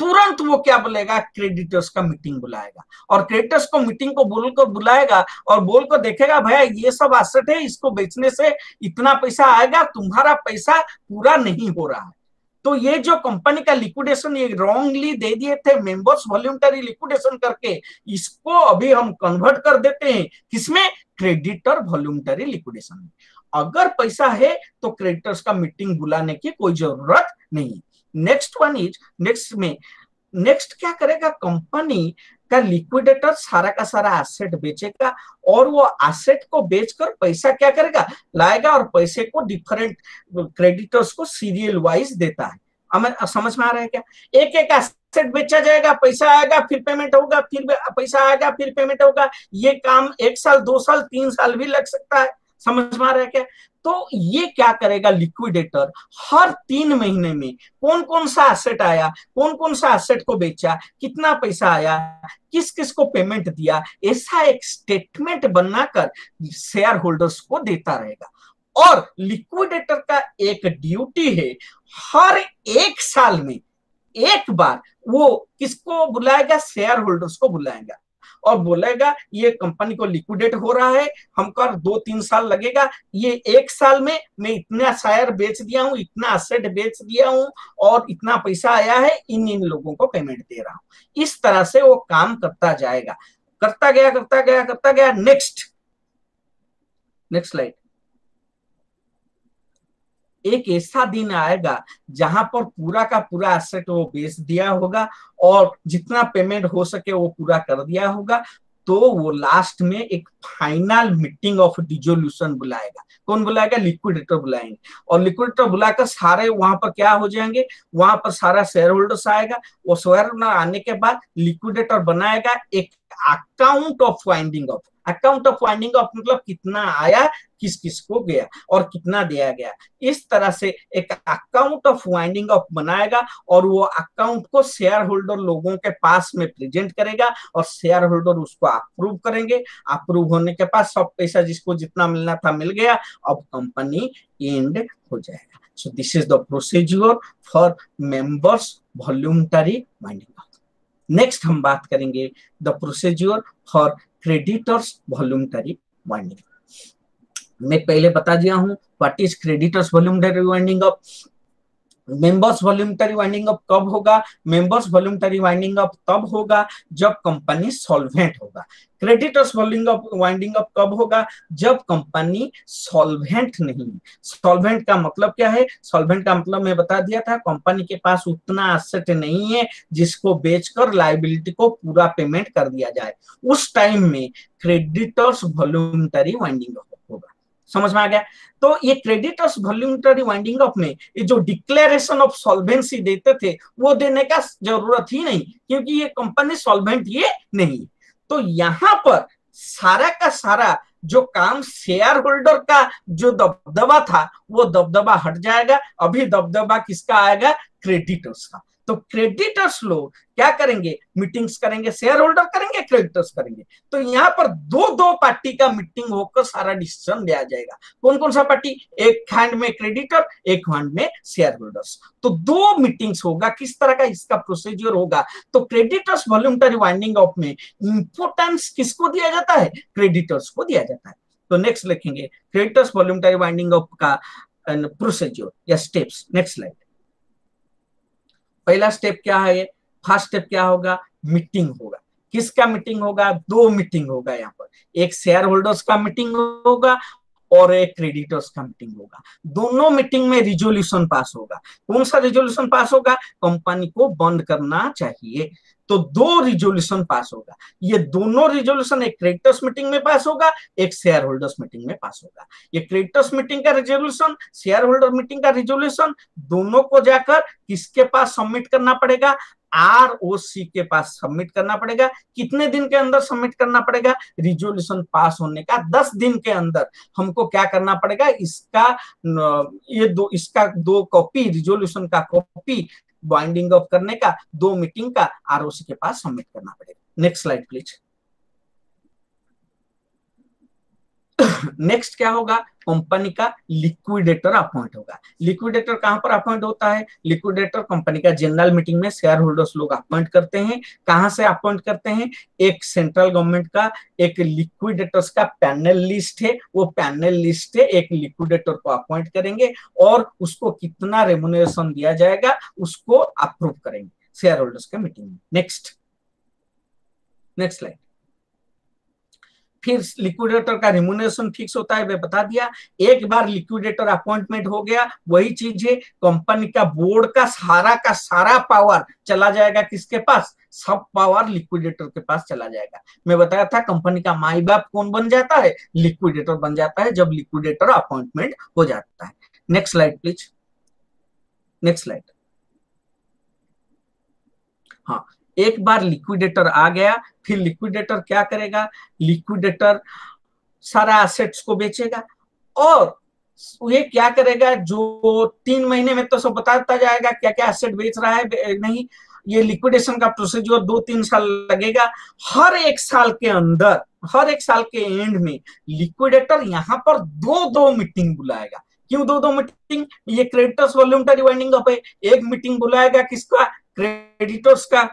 तुरंत वो क्या बोलेगा, क्रेडिटर्स का मीटिंग बुलाएगा, और क्रेडिटर्स को मीटिंग को बोल कर बुलाएगा और बोल कर देखेगा भैया ये सब एसेट है, इसको बेचने से इतना पैसा आएगा, तुम्हारा पैसा पूरा नहीं हो रहा है। तो ये जो कंपनी का लिक्विडेशन ये रॉन्गली दे दिए थे मेंबर्स वॉल्यूंटरी लिक्विडेशन करके, इसको अभी हम कन्वर्ट कर देते हैं किसमें, क्रेडिटर वॉल्यूंटरी लिक्विडेशन में। अगर पैसा है तो क्रेडिटर्स का मीटिंग बुलाने की कोई जरूरत नहीं। नेक्स्ट वन इज, नेक्स्ट में नेक्स्ट क्या करेगा, कंपनी का लिक्विडेटर सारा का सारा एसेट बेचेगा और वो एसेट को बेचकर पैसा क्या करेगा, लाएगा और पैसे को डिफरेंट क्रेडिटर्स को सीरियल वाइज देता है। हमें समझ में आ रहा है क्या, एक एक एसेट बेचा जाएगा, पैसा आएगा, फिर पेमेंट होगा, फिर पैसा आएगा, फिर पेमेंट होगा। ये काम एक साल, दो साल, तीन साल भी लग सकता है। समझ में आ रहा है क्या। तो ये क्या करेगा लिक्विडेटर, हर तीन महीने में कौन कौन सा एसेट आया, कौन कौन सा एसेट को बेचा, कितना पैसा आया, किस किस को पेमेंट दिया, ऐसा एक स्टेटमेंट बनाकर शेयर होल्डर्स को देता रहेगा। और लिक्विडेटर का एक ड्यूटी है, हर एक साल में एक बार वो किसको बुलाएगा, शेयर होल्डर्स को बुलाएगा और बोलेगा ये कंपनी को लिक्विडेट हो रहा है, हमको दो तीन साल लगेगा, ये एक साल में मैं इतना शेयर बेच दिया हूं, इतना एसेट बेच दिया हूं और इतना पैसा आया है, इन इन लोगों को पेमेंट दे रहा हूं। इस तरह से वो काम करता जाएगा, करता गया करता गया करता गया। Next next slide. एक ऐसा दिन आएगा जहां पर पूरा का पूरा एसेट वो बेच दिया होगा और जितना पेमेंट हो सके वो पूरा कर दिया होगा, तो वो लास्ट में एक फाइनल मीटिंग ऑफ डिसोल्यूशन बुलाएगा। कौन बुलाएगा, लिक्विडेटर बुलाएंगे, और लिक्विडेटर बुलाकर सारे वहां पर क्या हो जाएंगे, वहां पर सारा शेयर होल्डर्स आएगा। वो शेयर होल्डर आने के बाद लिक्विडेटर बनाएगा एक account of winding off. Account of winding off मतलब कितना आया, किस किस को गया और कितना दिया गया। इस तरह से एक अकाउंट ऑफ वाइंडिंग ऑफ बनाएगा और वो अकाउंट को शेयर होल्डर लोगों के पास में प्रेजेंट करेगा और शेयर होल्डर उसको अप्रूव करेंगे। अप्रूव होने के बाद सब पैसा जिसको जितना मिलना था मिल गया, अब कंपनी एंड हो जाएगा। So this is the procedure for members voluntary winding off. Next हम बात करेंगे the procedure for creditors voluntary winding. मैं पहले बता दिया हूं what is creditors voluntary winding up. Members voluntary winding up कब होगा, मेंबर्स वॉल्यूंटरी वाइंडिंग अप तब होगा जब कंपनी सॉल्वेंट होगा। क्रेडिटर्स वाइंडिंग अप कब होगा, जब कंपनी सॉल्वेंट नहीं। सॉल्वेंट का मतलब क्या है, सॉल्वेंट का मतलब मैं बता दिया था, कंपनी के पास उतना एसेट नहीं है जिसको बेचकर लायबिलिटी को पूरा पेमेंट कर दिया जाए। उस टाइम में क्रेडिटर्स वॉल्यूंटरी वाइंडिंग अप होगा। समझ में आ गया। तो ये क्रेडिटर्स वॉल्यूंटरी वाइंडिंग अप में ये जो डिक्लेरेशन ऑफ सॉल्वेंसी देते थे वो देने का जरूरत ही नहीं, क्योंकि ये कंपनी सॉल्वेंट ये नहीं। तो यहां पर सारा का सारा जो काम शेयर होल्डर का जो दबदबा था वो दबदबा हट जाएगा। अभी दबदबा किसका आएगा, क्रेडिटर्स का। तो क्रेडिटर्स लोग क्या करेंगे, मीटिंग्स करेंगे, शेयर होल्डर करेंगे, क्रेडिटर्स करेंगे। तो यहाँ पर दो दो पार्टी का मीटिंग होकर सारा डिसीजन लिया जाएगा। कौन कौन सा पार्टी, एक हैंड में क्रेडिटर, एक हैंड में शेयर होल्डर्स। तो दो मीटिंग्स होगा। किस तरह का इसका प्रोसीजर होगा, तो क्रेडिटर्स वॉल्यूंटरी वाइंडिंग ऑफ में इंपोर्टेंस किसको दिया जाता है, क्रेडिटर्स को दिया जाता है। तो नेक्स्ट लिखेंगे क्रेडिटर्स वॉल्यूंटरी वाइंडिंग ऑफ का प्रोसीजर या स्टेप्स। Next slide. पहला स्टेप क्या है, फर्स्ट स्टेप क्या होगा, मीटिंग होगा। किसका मीटिंग होगा, दो मीटिंग होगा यहाँ पर, एक शेयर होल्डर्स का मीटिंग होगा और एक क्रेडिटर्स का मीटिंग होगा। दोनों मीटिंग में रिजोल्यूशन पास होगा। कौन सा रिजोल्यूशन पास होगा, कंपनी को बंद करना चाहिए। तो दो रिजोल्यूशन पास होगा। ये दोनों रिजोल्यूशन एक क्रेडिटर्स मीटिंग में पास होगा, एक शेयर होल्डर्स मीटिंग में पास होगा। ये क्रेडिटर्स मीटिंग का रिजोल्यूशन, शेयर होल्डर मीटिंग का रिजोल्यूशन, दोनों को जाकर किसके पास सबमिट करना पड़ेगा, आरओसी के पास सबमिट करना पड़ेगा। कितने दिन के अंदर सबमिट करना पड़ेगा, रिजोल्यूशन पास होने का दस दिन के अंदर हमको क्या करना पड़ेगा, इसका ये दो इसका दो कॉपी, रिजोल्यूशन का कॉपी बाइंडिंग ऑफ करने का, दो मीटिंग का आरओसी के पास सबमिट करना पड़ेगा। Next slide please. नेक्स्ट क्या होगा, कंपनी का लिक्विडेटर अपॉइंट होगा। लिक्विडेटर कहां पर अपॉइंट होता है, लिक्विडेटर कंपनी का जनरल मीटिंग में शेयर होल्डर्स लोग अपॉइंट करते हैं। कहां से अपॉइंट करते हैं, एक सेंट्रल गवर्नमेंट का एक लिक्विडेटर्स का पैनल लिस्ट है, वो पैनल लिस्ट है एक लिक्विडेटर को अपॉइंट करेंगे और उसको कितना रेमुनरेशन दिया जाएगा उसको अप्रूव करेंगे शेयर होल्डर्स के मीटिंग में। Next next slide. फिर लिक्विडेटर का रिम्यूनरेशन फिक्स होता है, वे बता दिया। एक बार लिक्विडेटर अपॉइंटमेंट हो गया, वही चीज है, कंपनी का बोर्ड का सारा का सारा पावर चला जाएगा किसके पास, सब पावर लिक्विडेटर के पास चला जाएगा। मैं बताया था कंपनी का माई बाप कौन बन जाता है, लिक्विडेटर बन जाता है जब लिक्विडेटर अपॉइंटमेंट हो जाता है। Next slide please, next slide. हाँ, एक बार लिक्विडेटर आ गया, फिर लिक्विडेटर क्या करेगा, लिक्विडेटर सारा एसेट्स को बेचेगा और ये क्या करेगा, जो तीन महीने में तो सब बताता जाएगा क्या क्या एसेट बेच रहा है नहीं। ये लिक्विडेशन का प्रोसीजर दो तीन साल लगेगा। हर एक साल के अंदर, हर एक साल के एंड में लिक्विडेटर यहाँ पर दो दो मीटिंग बुलाएगा। क्यों दो दो मीटिंग, ये क्रेडिटर्स वॉल्यूंटरी वाइंडिंग अप है। एक मीटिंग बुलाएगा किसका, क्रेडिटर्स का,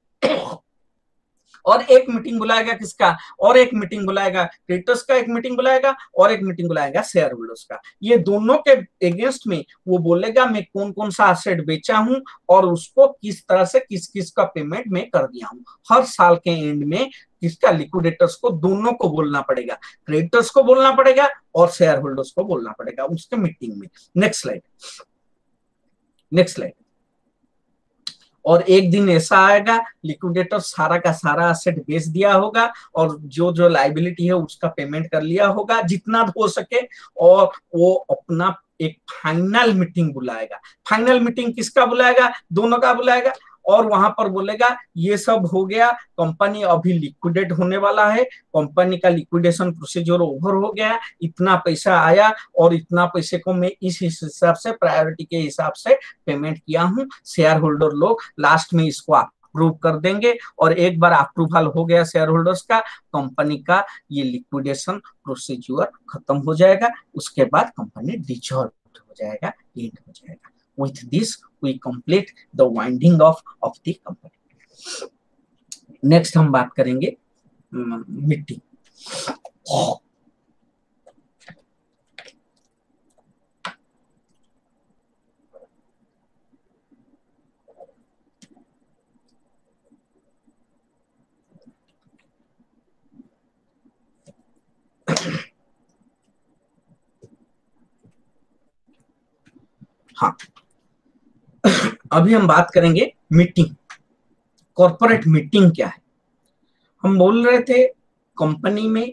और एक मीटिंग बुलाएगा किसका, और एक मीटिंग बुलाएगा क्रेडिटर्स का, एक मीटिंग बुलाएगा और एक मीटिंग बुलाएगा शेयर होल्डर्स का। ये दोनों के अगेंस्ट में वो बोलेगा मैं कौन कौन सा एसेट बेचा हूं और उसको किस तरह से किस किस का पेमेंट मैं कर दिया हूं। हर साल के एंड में किसका, लिक्विडेटर्स को दोनों को बोलना पड़ेगा, क्रेडिटर्स को बोलना पड़ेगा और शेयर होल्डर्स को बोलना पड़ेगा उसके मीटिंग में। Next slide, next slide. और एक दिन ऐसा आएगा लिक्विडेटर सारा का सारा एसेट बेच दिया होगा और जो जो लाइबिलिटी है उसका पेमेंट कर लिया होगा जितना हो सके, और वो अपना एक फाइनल मीटिंग बुलाएगा। फाइनल मीटिंग किसका बुलाएगा, दोनों का बुलाएगा और वहां पर बोलेगा ये सब हो गया, कंपनी अभी लिक्विडेट होने वाला है, कंपनी का लिक्विडेशन प्रोसीजर ओवर हो गया, इतना पैसा आया और इतना पैसे को मैं इस हिसाब से प्रायोरिटी के हिसाब से पेमेंट किया हूं। शेयर होल्डर लोग लास्ट में इसको अप्रूव कर देंगे और एक बार अप्रूवल हो गया शेयर होल्डर्स का, कंपनी का ये लिक्विडेशन प्रोसीजर खत्म हो जाएगा। उसके बाद कंपनी डिसॉल्व हो जाएगा, एंड हो जाएगा। With this, we complete the winding off of the company. Next हम बात करेंगे मीटिंग। हाँ, अभी हम बात करेंगे मीटिंग। कॉर्पोरेट मीटिंग क्या है, हम बोल रहे थे कंपनी में,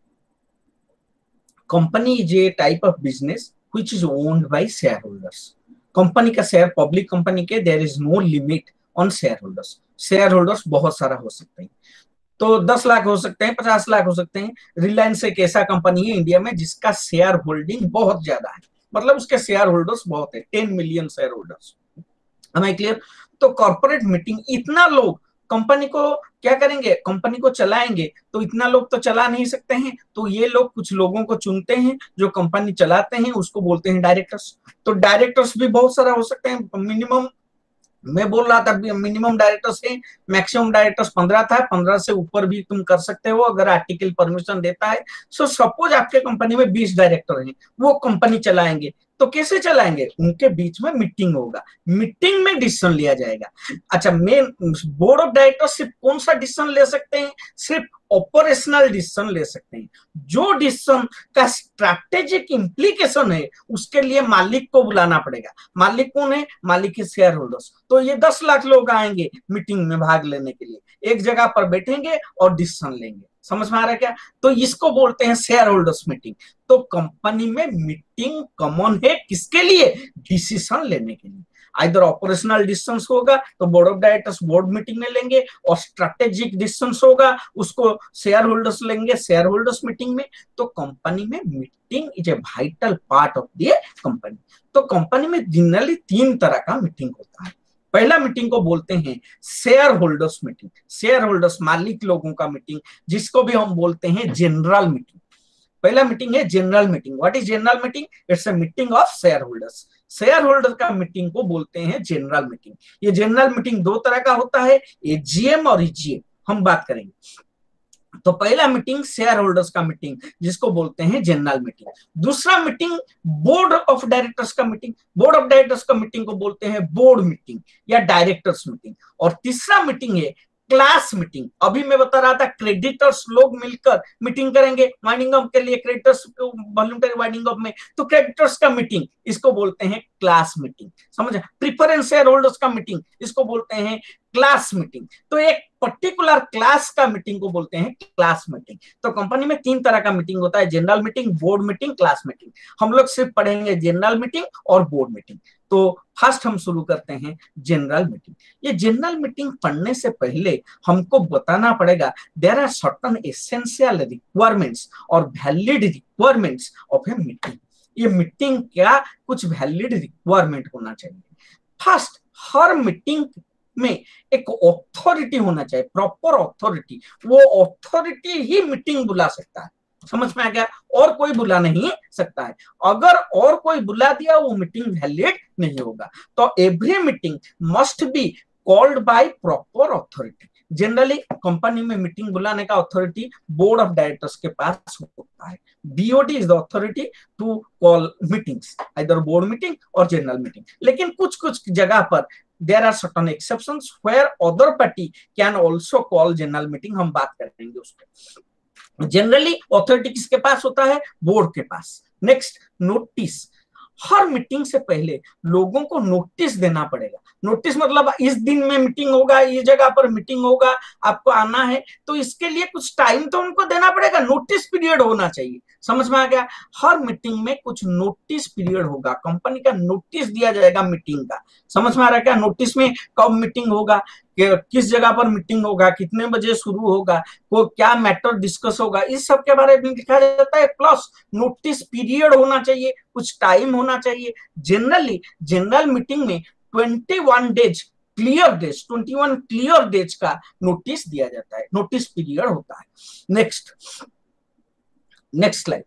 company is a type of business which is owned by share holders. Company का शेयर, पब्लिक कंपनी के there is no limit on share holders. Share holders बहुत सारा हो सकते हैं, तो दस लाख हो सकते हैं, पचास लाख हो सकते हैं। रिलायंस एक ऐसा कंपनी है इंडिया में जिसका शेयर होल्डिंग बहुत ज्यादा है, मतलब उसके शेयर होल्डर्स बहुत है, टेन मिलियन शेयर होल्डर्स। हमें क्लियर। तो कॉर्पोरेट मीटिंग, इतना लोग कंपनी को क्या करेंगे, कंपनी को चलाएंगे, तो इतना लोग तो चला नहीं सकते हैं, तो ये लोग कुछ लोगों को चुनते हैं जो कंपनी चलाते हैं, उसको बोलते हैं डायरेक्टर्स। तो डायरेक्टर्स भी बहुत सारा हो सकते हैं, मिनिमम मैं बोल रहा था मिनिमम डायरेक्टर्स है, मैक्सिमम डायरेक्टर्स पंद्रह था, पंद्रह से ऊपर भी तुम कर सकते हो अगर आर्टिकल परमिशन देता है। सो सपोज आपके कंपनी में बीस डायरेक्टर हैं, वो कंपनी चलाएंगे, तो कैसे चलाएंगे, उनके बीच में मीटिंग होगा, मीटिंग में डिसीजन लिया जाएगा। अच्छा, मेन बोर्ड ऑफ डायरेक्टर सिर्फ कौन सा डिसीजन ले सकते हैं, सिर्फ ऑपरेशनल डिसीजन ले सकते हैं। जो डिसीजन का स्ट्रैटेजिक इंप्लीकेशन है उसके लिए मालिक को बुलाना पड़ेगा। मालिक कौन है, मालिक के शेयर होल्डर्स। तो ये दस लाख लोग आएंगे मीटिंग में भाग लेने के लिए, एक जगह पर बैठेंगे और डिसीजन लेंगे। समझ में आ रहा है क्या, तो इसको बोलते हैं शेयर होल्डर्स मीटिंग। तो कंपनी में मीटिंग कॉमन है किसके लिए, डिसीजन लेने के लिए। आइदर ऑपरेशनल डिसीजंस होगा तो board of directors board meeting में लेंगे, और स्ट्रैटेजिक डिसीजंस होगा उसको शेयर होल्डर्स लेंगे शेयर होल्डर्स मीटिंग में। तो कंपनी में meeting is a vital part of the company. तो कंपनी में जनरली तीन तरह का मीटिंग होता है। पहला मीटिंग को बोलते हैं share holders meeting, share holders मालिक लोगों का मीटिंग, जिसको भी हम बोलते हैं जनरल मीटिंग। पहला मीटिंग है general meeting. What is general meeting? It's a meeting of share holders. Share holder का मीटिंग को बोलते हैं जनरल मीटिंग। ये जनरल मीटिंग दो तरह का होता है, एजीएम और ईजीएम, हम बात करेंगे। तो पहला मीटिंग शेयर होल्डर्स का मीटिंग, जिसको बोलते हैं जनरल मीटिंग। दूसरा मीटिंग बोर्ड ऑफ डायरेक्टर्स का मीटिंग। बोर्ड ऑफ डायरेक्टर्स का मीटिंग को बोलते हैं बोर्ड मीटिंग या डायरेक्टर्स मीटिंग। और तीसरा मीटिंग है क्लास मीटिंग। अभी मैं बता रहा था क्रेडिटर्स लोग मिलकर मीटिंग करेंगे वाइंडिंग अप के लिए, क्रेडिटर्स वॉलंटरी वाइंडिंग अप में, तो क्रेडिटर्स का मीटिंग इसको बोलते हैं क्लास मीटिंग। समझ? प्रिफरेंस शेयर होल्डर्स का मीटिंग इसको बोलते हैं क्लास मीटिंग। तो एक पर्टिकुलर क्लास का मीटिंग को बोलते हैं क्लास मीटिंग। तो कंपनी में तीन तरह का मीटिंग होता है, general meeting, board meeting, class meeting. हम लोग सिर्फ पढ़ेंगे जनरल मीटिंग और बोर्ड मीटिंग। तो फर्स्ट हम शुरू करते हैं जनरल मीटिंग। ये जनरल मीटिंग पढ़ने से पहले हमको बताना पड़ेगा there are certain essential requirements और valid requirements of a meeting. ये मीटिंग क्या कुछ वैलिड रिक्वायरमेंट होना चाहिए। फर्स्ट, हर मीटिंग में एक अथॉरिटी होना चाहिए, प्रॉपर अथॉरिटी। वो अथॉरिटी ही मीटिंग बुला सकता है। समझ में आ गया? और कोई बुला नहीं सकता है। अगर और कोई बुला दिया वो मीटिंग वैलिड नहीं होगा। तो every meeting must be called by proper authority. Generally company में मीटिंग बुलाने का अथॉरिटी बोर्ड ऑफ डायरेक्टर्स के पास होता है। BOD is the authority to call meetings, either board meeting और जनरल मीटिंग। लेकिन कुछ कुछ जगह पर there are certain exceptions where other party can also call general meeting। हम बात करेंगे उस पर। जनरली अथॉरिटी किसके पास होता है? बोर्ड के पास। Next, notice. हर मीटिंग से पहले लोगों को नोटिस देना पड़ेगा। नोटिस मतलब इस दिन में मीटिंग होगा, ये जगह पर मीटिंग होगा, आपको आना है, तो इसके लिए कुछ टाइम तो उनको देना पड़ेगा, नोटिस पीरियड होना चाहिए। समझ में आ गया? हर मीटिंग में कुछ नोटिस पीरियड होगा, कंपनी का नोटिस दिया जाएगा मीटिंग का। समझ में आ रहा है क्या? नोटिस में कब मीटिंग होगा, किस जगह पर मीटिंग होगा, कितने बजे शुरू होगा, को क्या मैटर डिस्कस होगा, इस सब के बारे में लिखा जाता है। प्लस नोटिस पीरियड होना चाहिए, कुछ टाइम होना चाहिए। जनरली जनरल मीटिंग में इक्कीस डेज क्लियर डेज इक्कीस क्लियर डेज का नोटिस दिया जाता है, नोटिस पीरियड होता है। Next next slide,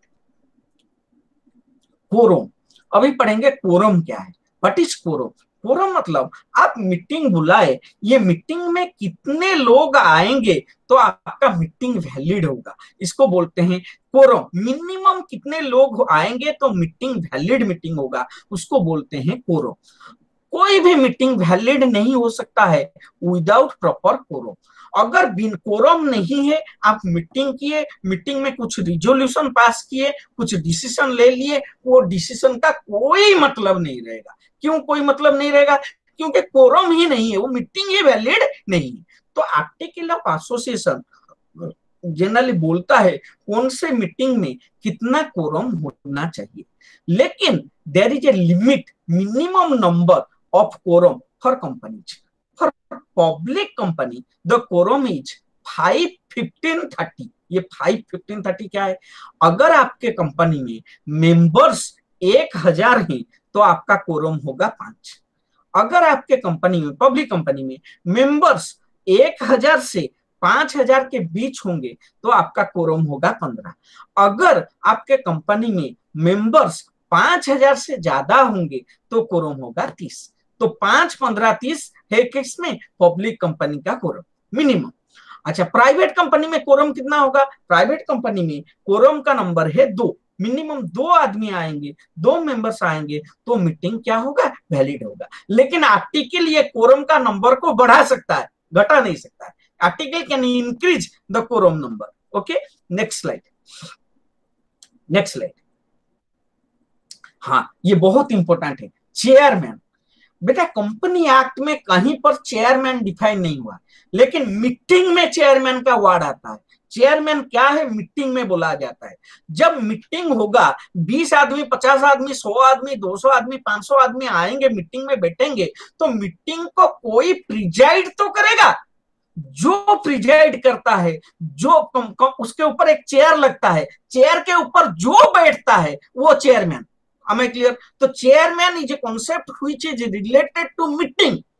quorum. अभी पढ़ेंगे कोरम क्या है। What is quorum? कोरम मतलब आप मीटिंग बुलाए, ये मीटिंग में कितने लोग आएंगे तो आपका मीटिंग वैलिड होगा, इसको बोलते हैं कोरम। मिनिमम कितने लोग आएंगे तो मीटिंग वैलिड मीटिंग होगा, उसको बोलते हैं कोरम। कोई भी मीटिंग वैलिड नहीं हो सकता है विदाउट प्रॉपर कोरम। अगर बिन कोरम नहीं है, आप मीटिंग किए, मीटिंग में कुछ रिजोल्यूशन पास किए, कुछ डिसीजन ले लिए, वो डिसीजन का कोई मतलब नहीं रहेगा। क्यों कोई मतलब नहीं रहेगा? क्योंकि कोरम ही नहीं है, वो मीटिंग ही वैलिड नहीं है। तो आर्टिकल ऑफ एसोसिएशन जनरली बोलता है कौन से मीटिंग में कितना कोरम होना चाहिए, लेकिन there is a limit, minimum number of quorum for companies. For public company the quorum is five, fifteen, thirty. ये फाइव, फिफ्टीन, थर्टी क्या है? अगर आपके कंपनी में मेंबर्स एक हजार हैं तो आपका कोरम होगा पांच। अगर आपके कंपनी में, पब्लिक कंपनी में मेंबर्स एक हजार से पांच हजार के बीच होंगे तो आपका कोरम होगा पंद्रह। अगर आपके कंपनी में मेंबर्स पांच हजार से ज्यादा होंगे तो कोरम होगा तीस। तो पांच, पंद्रह, तीस है किसमें? पब्लिक कंपनी का कोरम मिनिमम। अच्छा, प्राइवेट कंपनी में कोरम कितना होगा? प्राइवेट कंपनी में कोरम का नंबर है दो। मिनिमम दो आदमी आएंगे, दो मेंबर्स आएंगे तो मीटिंग क्या होगा? वैलिड होगा। लेकिन आर्टिकल ये कोरम का नंबर को बढ़ा सकता है, घटा नहीं सकता है। Article can increase the quorum number. Okay, next slide, next slide. हाँ, ये बहुत इंपॉर्टेंट है, चेयरमैन। बेटा कंपनी एक्ट में कहीं पर चेयरमैन डिफाइन नहीं हुआ, लेकिन मीटिंग में चेयरमैन का वर्ड आता है। चेयरमैन क्या है? मीटिंग में बोला जाता है। जब मीटिंग होगा, बीस आदमी, पचास आदमी, सौ आदमी, दो सौ आदमी, पांच सौ आदमी आएंगे, मीटिंग में बैठेंगे, तो मीटिंग को कोई प्रिजाइड तो करेगा। जो प्रिजाइड करता है, जो कम, कम, उसके ऊपर एक चेयर लगता है, चेयर के ऊपर जो बैठता है वो चेयरमैन। Am I clear? तो chairman is a concept which is related to meeting.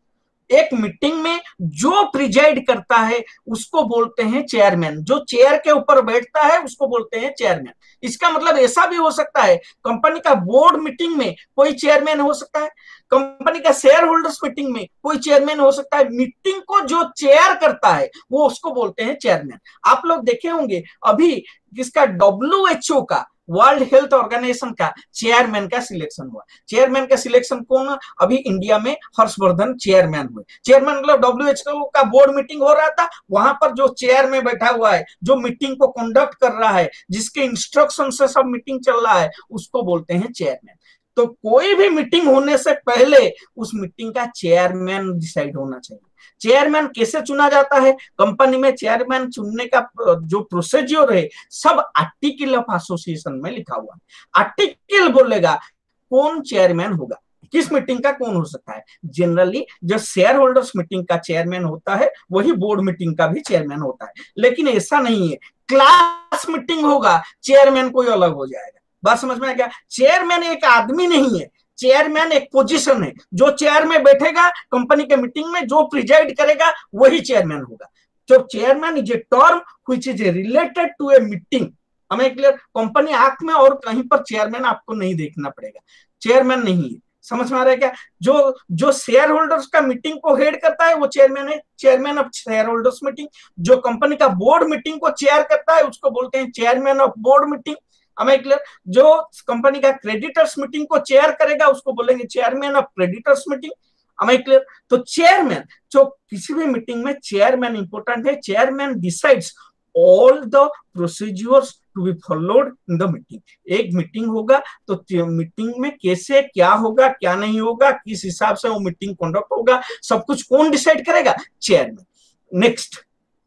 एक मीटिंग में जो प्रिजाइड करता है उसको बोलते हैं चेयरमैन, जो चेयर के ऊपर बैठता है उसको बोलते हैं चेयरमैन। इसका मतलब ऐसा भी हो सकता है कंपनी का बोर्ड मीटिंग में कोई चेयरमैन हो सकता है, कंपनी का शेयर होल्डर्स मीटिंग में कोई चेयरमैन हो सकता है। मीटिंग को जो चेयर करता है वो उसको बोलते हैं चेयरमैन। आप लोग देखे होंगे अभी किसका, डब्ल्यू एच ओ का, वर्ल्ड हेल्थ ऑर्गेनाइजेशन का चेयरमैन का सिलेक्शन हुआ। चेयरमैन का सिलेक्शन कौन, अभी इंडिया में हर्षवर्धन चेयरमैन हुए। चेयरमैन मतलब डब्ल्यू एच ओ का बोर्ड मीटिंग हो रहा था, वहां पर जो चेयर में बैठा हुआ है, जो मीटिंग को कंडक्ट कर रहा है, जिसके इंस्ट्रक्शन से सब मीटिंग चल रहा है, उसको बोलते हैं चेयरमैन। तो कोई भी मीटिंग होने से पहले उस मीटिंग का चेयरमैन डिसाइड होना चाहिए। चेयरमैन कैसे चुना जाता है, कंपनी में चेयरमैन चुनने का जो प्रोसीजर है सब आर्टिकल ऑफ एसोसिएशन में लिखा हुआ है। आर्टिकल बोलेगा कौन चेयरमैन होगा, किस मीटिंग का कौन हो सकता है। जनरली जो शेयर होल्डर्स मीटिंग का चेयरमैन होता है वही बोर्ड मीटिंग का भी चेयरमैन होता है, लेकिन ऐसा नहीं है क्लास मीटिंग होगा चेयरमैन कोई अलग हो जाएगा। बात समझ में आ गया। चेयरमैन एक आदमी नहीं है, चेयरमैन एक पोजीशन है। जो चेयर में बैठेगा कंपनी के मीटिंग में, जो प्रिजाइड करेगा वही चेयरमैन होगा। तो chairman is a term which is related to a meeting. हमें क्लियर, कंपनी एक्ट में और कहीं पर चेयरमैन आपको नहीं देखना पड़ेगा, चेयरमैन नहीं है। समझ में आ रहा है क्या। जो जो शेयर होल्डर्स का मीटिंग को हेड करता है वो चेयरमैन है, chairman of share holders meeting. जो कंपनी का बोर्ड मीटिंग को चेयर करता है उसको बोलते हैं चेयरमैन ऑफ बोर्ड मीटिंग। हमें क्लियर। जो कंपनी का क्रेडिटर्स मीटिंग को चेयर करेगा उसको बोलेंगे चेयरमैन ऑफ क्रेडिटर्स मीटिंग। हमें क्लियर। तो चेयरमैन, जो किसी भी मीटिंग में चेयरमैन इंपॉर्टेंट है। Chairman decides all the procedures to be followed in the meeting. एक मीटिंग होगा तो मीटिंग में कैसे क्या होगा क्या नहीं होगा, किस हिसाब से वो मीटिंग कंडक्ट होगा, सब कुछ कौन डिसाइड करेगा, chairman. Next,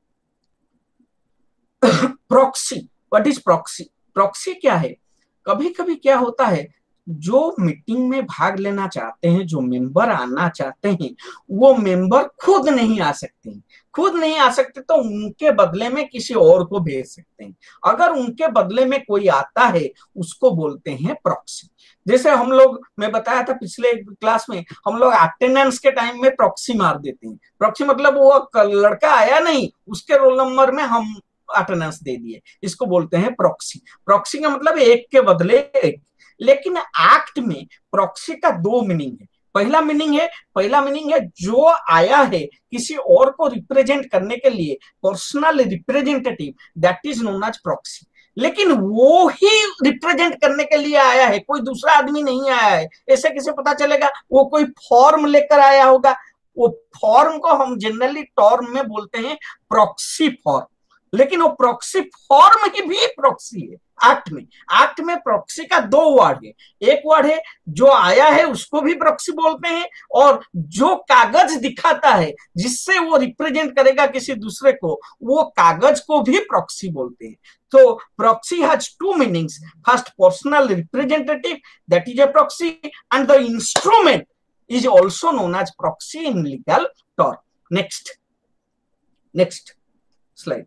proxy. What is proxy. Proxy क्या है, कभी कभी क्या होता है जो मीटिंग में भाग लेना चाहते हैं, जो मेंबर आना चाहते हैं, वो मेंबर खुद नहीं आ सकते हैं। खुद नहीं आ सकते तो उनके बदले में किसी और को भेज सकते हैं। अगर उनके बदले में कोई आता है उसको बोलते हैं प्रॉक्सी। जैसे हम लोग, मैं बताया था पिछले क्लास में, हम लोग अटेंडेंस के टाइम में प्रॉक्सी मार देते हैं। प्रॉक्सी मतलब वो लड़का आया नहीं, उसके रोल नंबर में हम अटेंडेंस दे दिए, इसको बोलते हैं प्रॉक्सी। प्रॉक्सी का मतलब एक के बदले एक। लेकिन एक्ट में प्रॉक्सी का दो मीनिंग है। पहला मीनिंग है पहला मीनिंग है जो आया है किसी और को रिप्रेजेंट करने के लिए, personal representative, that is known as proxy. लेकिन वो ही रिप्रेजेंट करने के लिए आया है, कोई दूसरा आदमी नहीं आया है। ऐसे कैसे पता चलेगा, वो कोई फॉर्म लेकर आया होगा। वो फॉर्म को हम जनरली टर्म में बोलते हैं प्रॉक्सी फॉर्म, लेकिन वो प्रॉक्सी फॉर्म ही भी प्रॉक्सी है। एक्ट में एक्ट में प्रॉक्सी का दो वर्ड है। एक वर्ड है जो आया है उसको भी प्रॉक्सी बोलते हैं, और जो कागज दिखाता है जिससे वो रिप्रेजेंट करेगा किसी दूसरे को, वो कागज को भी प्रॉक्सी बोलते हैं। तो proxy has two meanings. First, personal representative, that is a proxy, and the instrument is also known as proxy in legal term. Next next slide.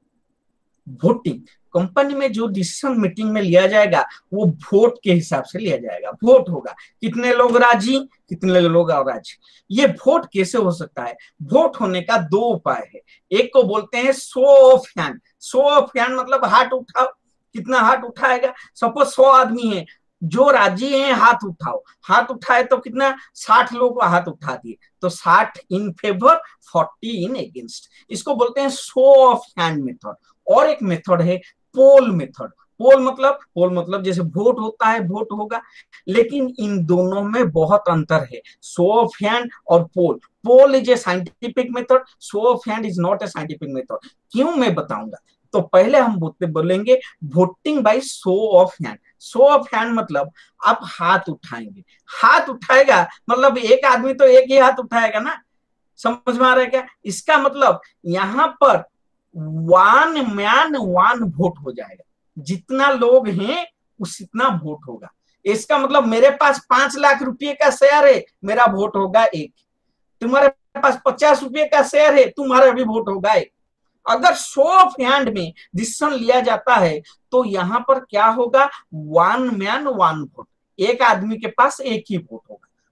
Voting. Company में जो डिसीजन मीटिंग में लिया जाएगा वो वोट के हिसाब से लिया जाएगा। वोट होगा, कितने लोग राजी, कितने लोग अराजी। ये वोट कैसे हो सकता है, वोट होने का दो उपाय है। एक को बोलते हैं show of hand. Show of hand मतलब हाथ उठाओ, कितना हाथ उठाएगा। सपोज सौ आदमी है, जो राजी हैं हाथ उठाओ। हाथ उठाए तो कितना, साठ लोग हाथ उठा दिए, तो साठ in favour, forty in against. इसको बोलते हैं शो ऑफ हैंड मेथड। और एक मेथड है पोल मेथड। पोल मतलब पोल मतलब जैसे वोट होता है, वोट होगा, लेकिन इन दोनों में बहुत अंतर है, शो ऑफ हैंड और poll. Poll is a scientific method, show of hand is not a scientific method. क्यों, मैं बताऊंगा। तो पहले हम बोलेंगे voting by show of hand. Show of hand मतलब आप हाथ उठाएंगे। हाथ उठाएगा मतलब एक आदमी तो एक ही हाथ उठाएगा ना, समझ में आ रहा है क्या। इसका मतलब यहां पर वन मैन वन वोट हो जाएगा। जितना लोग हैं उस इतना वोट होगा। इसका मतलब मेरे पास पांच लाख रुपए का शेयर है, मेरा वोट होगा एक। तुम्हारे पास पचास रुपए का शेयर है, तुम्हारा भी वोट होगा एक। अगर शो ऑफ हैंड में डिसीजन लिया जाता है तो यहां पर क्या होगा, वन मैन वन वोट। एक आदमी के पास एक ही वोट होगा।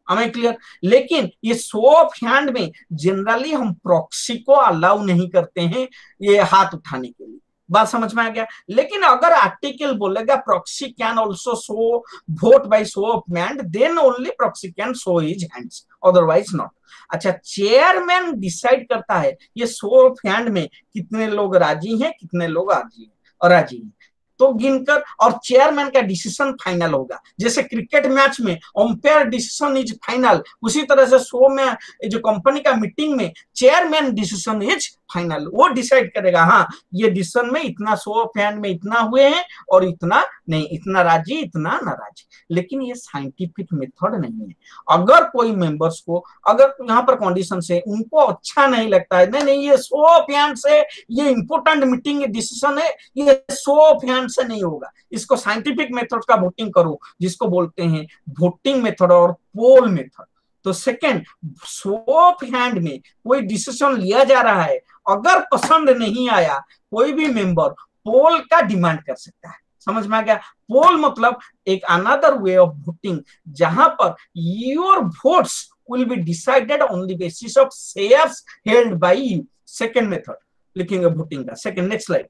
हमें क्लियर। लेकिन ये शो ऑफ हैंड में जनरली हम प्रॉक्सी को अलाउ नहीं करते हैं ये हाथ उठाने के लिए, बात समझ में आ गया। लेकिन अगर आर्टिकल बोलेगा proxy can also show vote by show of hand, then only proxy can show his hands, otherwise not. अच्छा, चेयरमैन डिसाइड करता है ये शो ऑफ हैंड में कितने लोग राजी हैं, कितने लोग राजी हैं और राजी हैं, तो गिनकर, और चेयरमैन का डिसीजन फाइनल होगा। जैसे क्रिकेट मैच में अंपायर डिसीजन इज फाइनल, उसी तरह से शो में जो कंपनी का मीटिंग में चेयरमैन डिसीजन इज फाइनल, वो डिसाइड करेगा हाँ ये डिसीजन में इतना शो ऑफ हैंड में इतना हुए हैं और इतना नहीं, इतना राजी इतना नाराजी। लेकिन ये साइंटिफिक मेथड नहीं है। अगर कोई मेंबर्स को, अगर यहाँ पर कंडीशन से उनको अच्छा नहीं लगता है, नहीं नहीं ये शो ऑफ हैंड से, ये इंपोर्टेंट मीटिंग डिसीजन है, ये शो ऑफ हैंड से नहीं होगा, इसको साइंटिफिक मेथड का वोटिंग करो, जिसको बोलते हैं वोटिंग मेथड और पोल मेथड। तो सेकंड, शो ऑफ हैंड में कोई डिसीजन लिया जा रहा है, अगर पसंद नहीं आया कोई भी मेंबर पोल का डिमांड कर सकता है। समझ में आ गया? पोल मतलब एक अनदर वे ऑफ वोटिंग, जहां पर your votes will be decided on the basis of shares held by you. Second method लिखेंगे वोटिंग का। Second, next slide,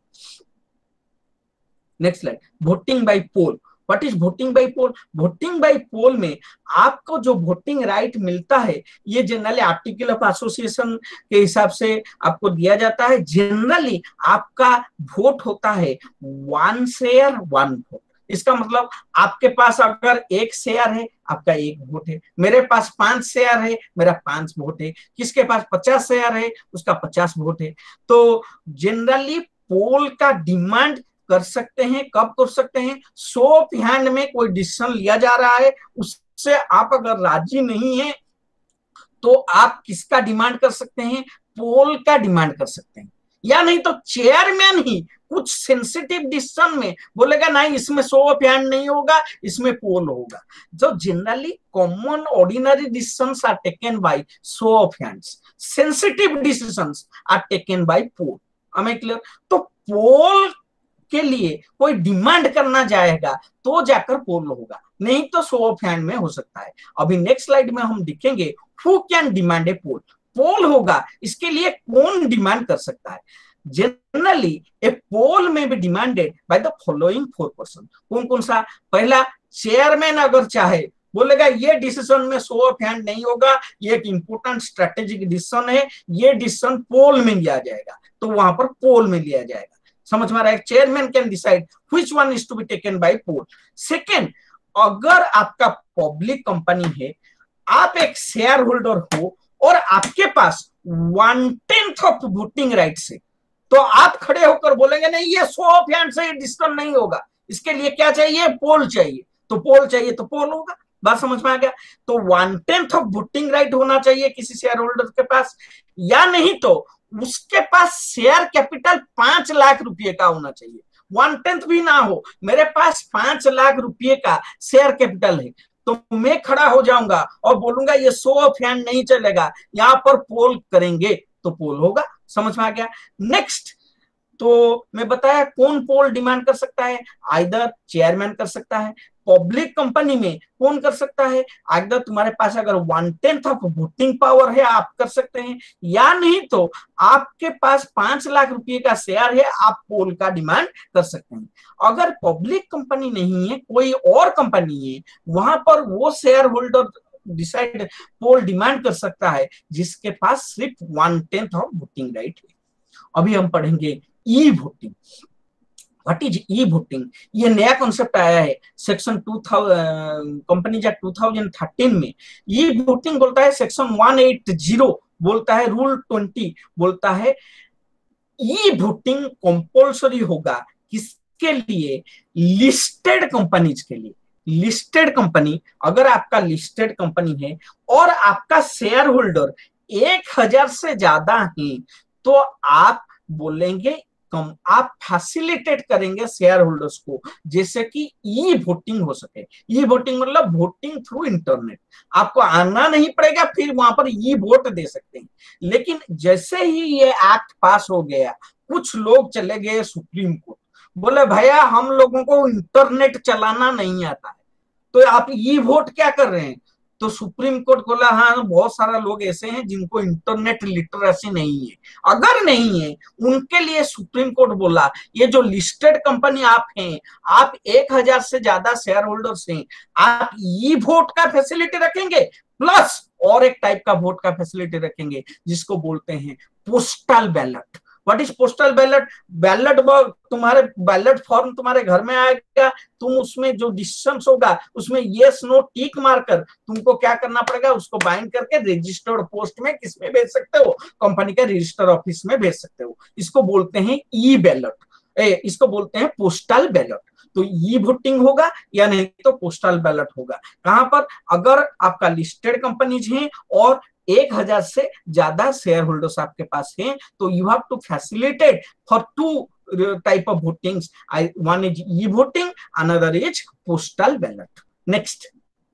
next slide, voting by poll. What is voting by poll? Voting by poll में आपको जो voting right मिलता है, ये generally article of association के हिसाब से आपको दिया जाता है। जनरली आपका वोट होता है वन शेयर वन वोट। इसका मतलब आपके पास अगर एक शेयर है, आपका एक वोट है। मेरे पास पांच शेयर है, मेरा पांच वोट है। किसके पास पचास शेयर है, उसका पचास वोट है। तो जनरली पोल का डिमांड कर सकते हैं। कब कर सकते हैं? शो ऑफ हैंड में कोई डिसीजन लिया जा रहा है, उससे आप अगर राजी नहीं है तो आप किसका डिमांड कर सकते हैं? पोल का डिमांड कर सकते हैं। या नहीं तो चेयरमैन ही कुछ सेंसिटिव डिसीजन में बोलेगा नहीं इसमें शो ऑफ हैंड नहीं होगा, इसमें पोल होगा। जो generally common ordinary decisions are taken by show of hands, sensitive decisions are taken by poll. हमें क्लियर? तो पोल के लिए कोई डिमांड करना जाएगा तो जाकर पोल होगा, नहीं तो शो ऑफ हैंड में हो सकता है। अभी नेक्स्ट स्लाइड में हम देखेंगे who can demand a poll. Poll होगा, इसके लिए कौन डिमांड कर सकता है? Generally a poll may be demanded by the following four person. कौन कौन सा? पहला, चेयरमैन अगर चाहे बोलेगा ये डिसीजन में शो ऑफ हैंड नहीं होगा, ये एक इंपोर्टेंट स्ट्रेटेजिक डिसीजन है, ये डिसीजन पोल में लिया जाएगा, तो वहां पर पोल में लिया जाएगा। समझ में आ रहा है? Chairman can decide which one is to be taken by poll. Second, अगर आपका पब्लिक कंपनी है, आप एक शेयर होल्डर हो और आपके पास one tenth of voting rights है, तो आप खड़े होकर बोलेंगे नहीं ये शो ऑफ हैंड से डिसीजन नहीं होगा, इसके लिए क्या चाहिए? पोल चाहिए। तो पोल चाहिए तो पोल होगा। बात समझ में आ गया? तो one tenth of voting right होना चाहिए किसी शेयर होल्डर के पास, या नहीं तो उसके पास शेयर कैपिटल पांच लाख रुपए का होना चाहिए। वन टेंथ भी ना हो, मेरे पास पांच लाख रुपए का शेयर कैपिटल है, तो मैं खड़ा हो जाऊंगा और बोलूंगा ये शो ऑफ हैंड नहीं चलेगा, यहां पर पोल करेंगे, तो पोल होगा। समझ में आ गया? नेक्स्ट, तो मैं बताया कौन पोल डिमांड कर सकता है? आइदर चेयरमैन कर सकता है। पब्लिक कंपनी में कौन कर सकता है? आइदर तुम्हारे पास अगर one tenth of voting power है आप कर सकते हैं, या नहीं तो आपके पास पांच लाख रुपए का शेयर है, आप पोल का डिमांड कर सकते हैं। अगर पब्लिक कंपनी नहीं है, कोई और कंपनी है, वहां पर वो share holder decide poll demand कर सकता है जिसके पास सिर्फ one tenth of voting right है। अभी हम पढ़ेंगे e voting. What is e voting? ये नया कॉन्सेप्ट आया है section two thousand company act two thousand thirteen में। ई वोटिंग बोलता है, सेक्शन वन एटी बोलता है, रूल ट्वेंटी बोलता है ई वोटिंग कंपल्सरी होगा किसके लिए? लिस्टेड कंपनीज के लिए। लिस्टेड कंपनी, अगर आपका लिस्टेड कंपनी है और आपका शेयर होल्डर एक हजार से ज्यादा है, तो आप बोलेंगे कम, आप फैसिलिटेट करेंगे शेयर होल्डर्स को जैसे कि ई वोटिंग हो सके। ई वोटिंग मतलब वोटिंग थ्रू इंटरनेट, आपको आना नहीं पड़ेगा, फिर वहां पर ई वोट दे सकते हैं। लेकिन जैसे ही ये एक्ट पास हो गया, कुछ लोग चले गए सुप्रीम कोर्ट, बोले भैया हम लोगों को इंटरनेट चलाना नहीं आता है, तो आप ई वोट क्या कर रहे हैं? तो सुप्रीम कोर्ट बोला हाँ बहुत सारा लोग ऐसे हैं जिनको इंटरनेट लिटरेसी नहीं है, अगर नहीं है उनके लिए सुप्रीम कोर्ट बोला ये जो लिस्टेड कंपनी आप हैं, आप एक हजार से ज्यादा शेयर होल्डर्स हैं, आप ई वोट का फैसिलिटी रखेंगे प्लस और एक टाइप का वोट का फैसिलिटी रखेंगे जिसको बोलते हैं postal ballot. What is postal ballot? Ballot तुम्हारे बैलेट फॉर्म तुम्हारे घर में आएगा, तुम उसमें जो डिसीजन होगा उसमें येस नो टिक मारकर तुमको क्या करना पड़ेगा, उसको बाइंड करके रजिस्टर्ड पोस्ट में किसमें भेज सकते हो, कंपनी के रजिस्टर ऑफिस में भेज सकते हो। इसको बोलते हैं ई बैलेट, इसको बोलते हैं पोस्टल बैलेट। तो ई वोटिंग होगा या नहीं तो पोस्टल बैलेट होगा। कहां पर? अगर आपका लिस्टेड कंपनीज हैं और एक हजार से ज्यादा शेयर होल्डर्स आपके पास हैं तो you have to facilitate for two type of votings, one is e voting, another is postal ballot. Next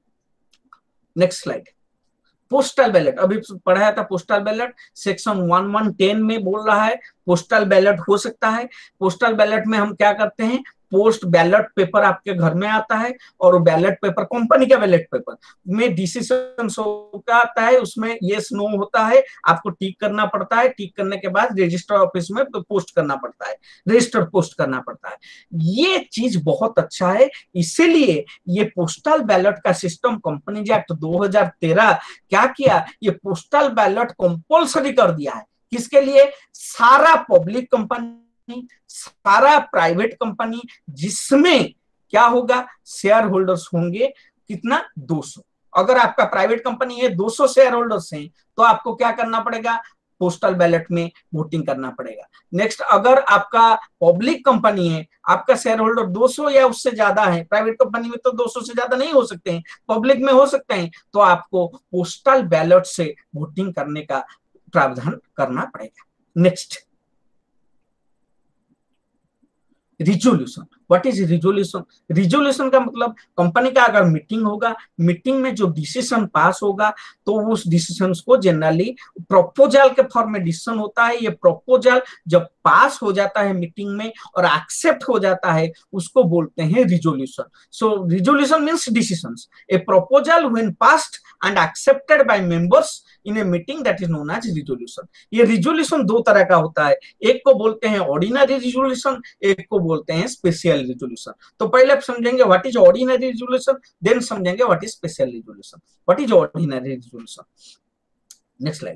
next slide. Postal ballot अभी पढ़ाया था, postal ballot section one one ten में बोल रहा है पोस्टल बैलेट हो सकता है। पोस्टल बैलेट में हम क्या करते हैं, पोस्ट बैलेट पेपर आपके घर में आता है और बैलेट पेपर कंपनी का बैलेट पेपर में डिसीजन होता आता है, उसमें यस नो होता है, आपको टिक करना पड़ता है, टिक करने के बाद रजिस्टर ऑफिस में पोस्ट करना पड़ता है, रजिस्टर पोस्ट करना पड़ता है। ये चीज बहुत अच्छा है, इसीलिए ये पोस्टल बैलेट का सिस्टम कंपनीज एक्ट दो हज़ार तेरह क्या किया, ये पोस्टल बैलेट कंपल्सरी कर दिया है। किसके लिए? सारा पब्लिक कंपनी, सारा प्राइवेट कंपनी जिसमें क्या होगा, शेयर होल्डर्स होंगे कितना, दो सौ। अगर आपका प्राइवेट कंपनी है दो सौ शेयर होल्डर्स हैं तो आपको क्या करना पड़ेगा, पोस्टल बैलेट में वोटिंग करना पड़ेगा। नेक्स्ट, अगर आपका पब्लिक कंपनी है, आपका शेयर होल्डर दो सौ या उससे ज्यादा है, प्राइवेट कंपनी में तो दो सौ से ज्यादा नहीं हो सकते हैं, पब्लिक में हो सकते हैं, तो आपको पोस्टल बैलेट से वोटिंग करने का प्रावधान करना पड़ेगा। Next, resolution. What is resolution? Resolution का मतलब कंपनी का अगर मीटिंग होगा, मीटिंग में जो डिसीजन पास होगा तो उस डिसीजन को जनरली प्रपोजल के फॉर्म में डिसीजन होता है। ये प्रपोजल जब पास हो जाता है मीटिंग में और एक्सेप्ट हो जाता है उसको बोलते हैं resolution. So resolution means decisions. A proposal when passed and accepted by members in a meeting that is known as resolution. ये रिजोल्यूशन दो तरह का होता है, एक को बोलते हैं ऑर्डिनरी रिजोल्यूशन, एक को बोलते हैं स्पेशल रिजोल्यूशन। तो पहले आप समझेंगे what is ordinary resolution, then समझेंगे what is special resolution. What is ordinary resolution? Next slide,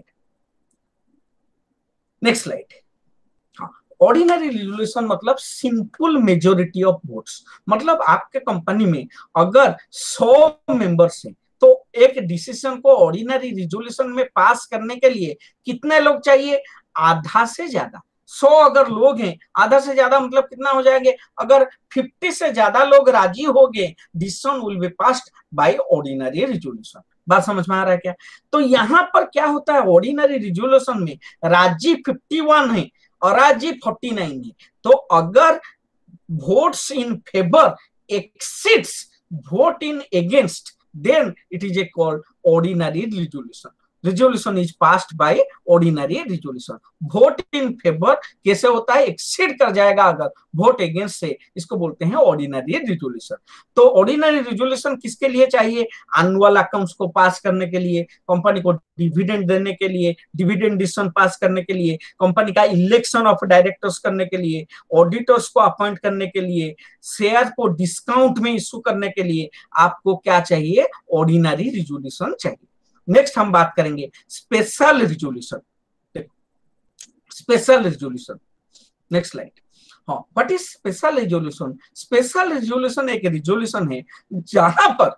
next slide. हाँ, ऑर्डिनरी रिजोल्यूशन मतलब सिंपल मेजोरिटी ऑफ वोट्स। मतलब आपके कंपनी में अगर सौ मेंबर्स हैं तो एक डिसीजन को ऑर्डिनरी रिजोल्यूशन में पास करने के लिए कितने लोग चाहिए, आधा से ज्यादा। सौ अगर लोग हैं, आधा से ज्यादा मतलब कितना हो जाएंगे, अगर पचास से ज्यादा लोग राजी हो गए, decision will be passed by ordinary resolution. बात समझ में आ रहा है क्या? तो यहां पर क्या होता है, ऑर्डिनरी रिजोल्यूशन में राजी इक्यावन है और राजी उनचास है, तो अगर votes in favour exceeds vote in against, then it is a called ordinary resolution. Resolution is passed by ordinary resolution. Vote in favour कैसे होता है, एक्सीड कर जाएगा अगर वोट अगेंस्ट से, इसको बोलते हैं ऑर्डिनरी रिजोल्यूशन। तो ऑर्डिनरी रिजोल्यूशन किसके लिए चाहिए, एनुअल अकाउंट्स को पास करने के लिए, कंपनी को डिविडेंड देने के लिए, डिविडेंड डिसीजन पास करने के लिए, कंपनी का इलेक्शन ऑफ डायरेक्टर्स करने के लिए, ऑडिटर्स को अपॉइंट करने के लिए, शेयर को डिस्काउंट में इश्यू करने के लिए आपको क्या चाहिए, ऑर्डिनरी रिजोल्यूशन चाहिए। नेक्स्ट हम बात करेंगे special resolution. Special resolution, next slide. हाँ, what is special resolution? Special resolution एक रिजोल्यूशन है जहां पर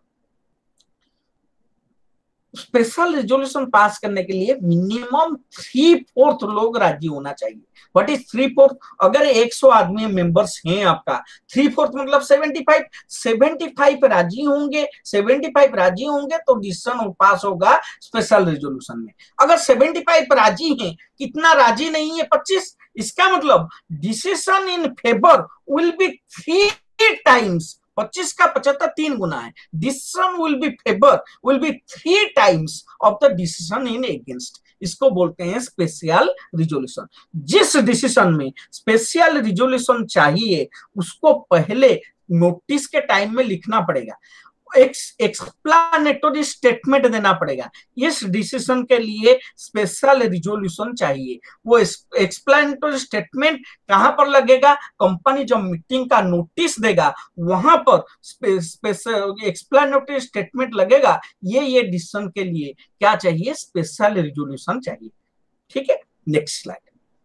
स्पेशल रिजोल्यूशन पास करने के लिए मिनिमम थ्री फोर्थ लोग राजी होना चाहिए। What is three fourth? अगर एक सौ आदमी मेंबर्स हैं आपका, थ्री फोर्थ मतलब पचहत्तर, पचहत्तर राजी होंगे, पचहत्तर राजी होंगे तो डिसीजन पास होगा स्पेशल रिजोल्यूशन में। अगर पचहत्तर राजी हैं, कितना राजी नहीं है, पच्चीस, इसका मतलब decision in favour will be three times, पच्चीस का पचहत्तर तीन गुना है, decision will be favour will be three times of the decision in against. इसको बोलते हैं स्पेशल रिजोल्यूशन। जिस डिसीजन में स्पेशल रिजोल्यूशन चाहिए उसको पहले नोटिस के टाइम में लिखना पड़ेगा। एक एक्सप्लानेटरी स्टेटमेंट देना पड़ेगा। इस डिसीजन के लिए स्पेशल रिजोल्यूशन चाहिए। वो एक्सप्लानेटरी स्टेटमेंट कहां पर लगेगा? कंपनी जब मीटिंग का नोटिस देगा वहां पर स्पेशल एक्सप्लानेटरी स्टेटमेंट लगेगा। ये ये डिसीजन के लिए क्या चाहिए? स्पेशल रिजोल्यूशन चाहिए। ठीक है, नेक्स्ट स्लाइड।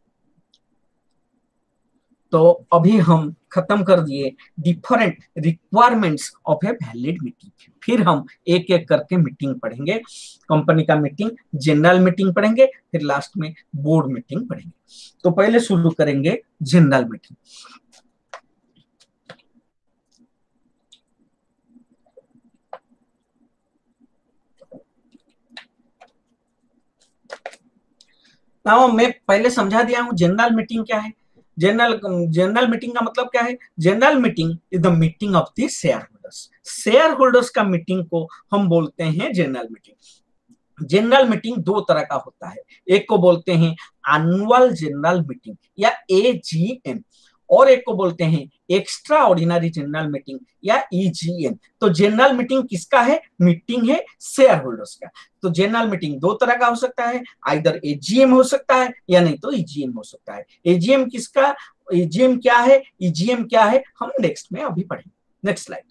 तो अभी हम खत्म कर दिए different requirements of a valid meeting. फिर हम एक एक करके मीटिंग पढ़ेंगे। कंपनी का मीटिंग, जनरल मीटिंग पढ़ेंगे, फिर लास्ट में बोर्ड मीटिंग पढ़ेंगे। तो पहले शुरू करेंगे जनरल मीटिंग। ना मैं पहले समझा दिया हूं जनरल मीटिंग क्या है। जनरल जनरल मीटिंग का मतलब क्या है? General meeting is the meeting of the share holders. Share holders का मीटिंग को हम बोलते हैं जनरल मीटिंग। जनरल मीटिंग दो तरह का होता है। एक को बोलते हैं एनुअल जनरल मीटिंग या एजीएम, और एक को बोलते हैं एक्स्ट्रा ऑर्डिनरी जनरल मीटिंग या ईजीएम। तो जनरल मीटिंग किसका है? मीटिंग है शेयर होल्डर्स का। तो जनरल मीटिंग दो तरह का हो सकता है, आइदर एजीएम हो सकता है या नहीं तो ईजीएम हो सकता है। एजीएम किसका, एजीएम क्या है, ईजीएम क्या है, हम नेक्स्ट में अभी पढ़ेंगे। Next slide,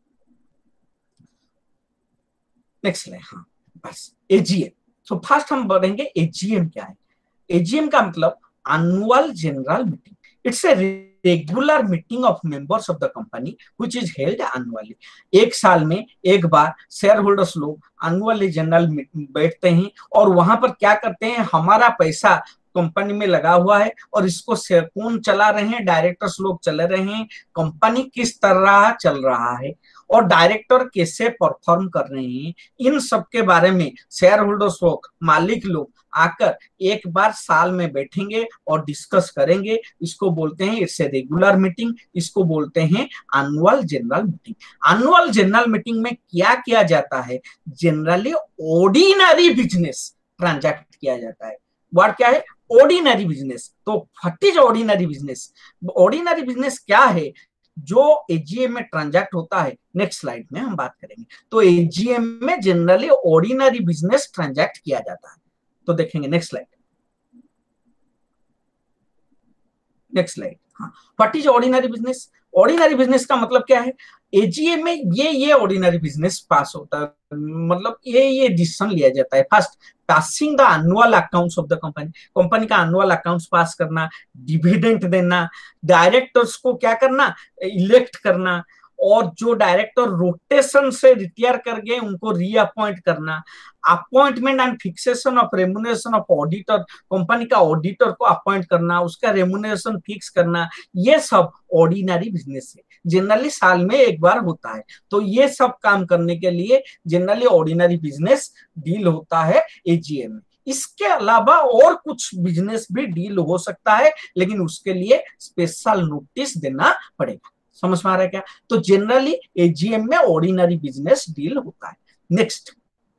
next slide. हाँ बस एजीएम। तो फर्स्ट हम बढ़ेंगे एजीएम क्या है। एजीएम का मतलब annual general meeting. It's a regular meeting of members of the company which is held annually. एक साल में एक बार शेयर होल्डर्स लोग एनुअली जनरल बैठते हैं और वहां पर क्या करते हैं? हमारा पैसा कंपनी में लगा हुआ है और इसको कौन चला रहे हैं? डायरेक्टर्स लोग चले रहे हैं। कंपनी किस तरह चल रहा है और डायरेक्टर कैसे परफॉर्म कर रहे हैं, इन सब के बारे में शेयर होल्डर्स लोग, मालिक लोग आकर एक बार साल में बैठेंगे और डिस्कस करेंगे। इसको बोलते हैं इट्स ए रेगुलर मीटिंग। इसको बोलते हैं annual general meeting. Annual general meeting में क्या किया जाता है? जनरली ऑर्डिनरी बिजनेस ट्रांजैक्ट किया जाता है। वर्ड क्या है? Ordinary business. तो what is ordinary business? Ordinary business क्या है जो एजीएम में ट्रांजैक्ट होता है? नेक्स्ट स्लाइड में हम बात करेंगे। तो एजीएम में जनरली ऑर्डिनरी बिजनेस ट्रांजैक्ट किया जाता है। तो देखेंगे नेक्स्ट स्लाइड, नेक्स्ट स्लाइड। हाँ, what is ordinary business? Ordinary business का मतलब क्या है? एजीएम में ये ये ऑर्डिनरी बिजनेस पास होता है, मतलब ये ये डिसीजन लिया जाता है। First, passing the annual accounts of the company. Company का एनुअल अकाउंट्स पास करना, डिविडेंड देना, डायरेक्टर्स को क्या करना? इलेक्ट करना, और जो डायरेक्टर रोटेशन से रिटायर कर गए उनको रीअपॉइंट करना, appointment and fixation of remuneration of auditor. Company का ऑडिटर को अपॉइंट करना, उसका रेम्युनरेशन फिक्स करना, ये सब ऑर्डिनरी बिजनेस है। जनरली साल में एक बार होता है। तो ये सब काम करने के लिए जनरली ऑर्डिनरी बिजनेस डील होता है एजीएम में। इसके अलावा और कुछ बिजनेस भी डील हो सकता है, लेकिन उसके लिए स्पेशल नोटिस देना पड़ेगा। समझ में आ रहा है क्या? तो जनरली एजीएम में ऑर्डिनरी बिजनेस डील होता है। Next,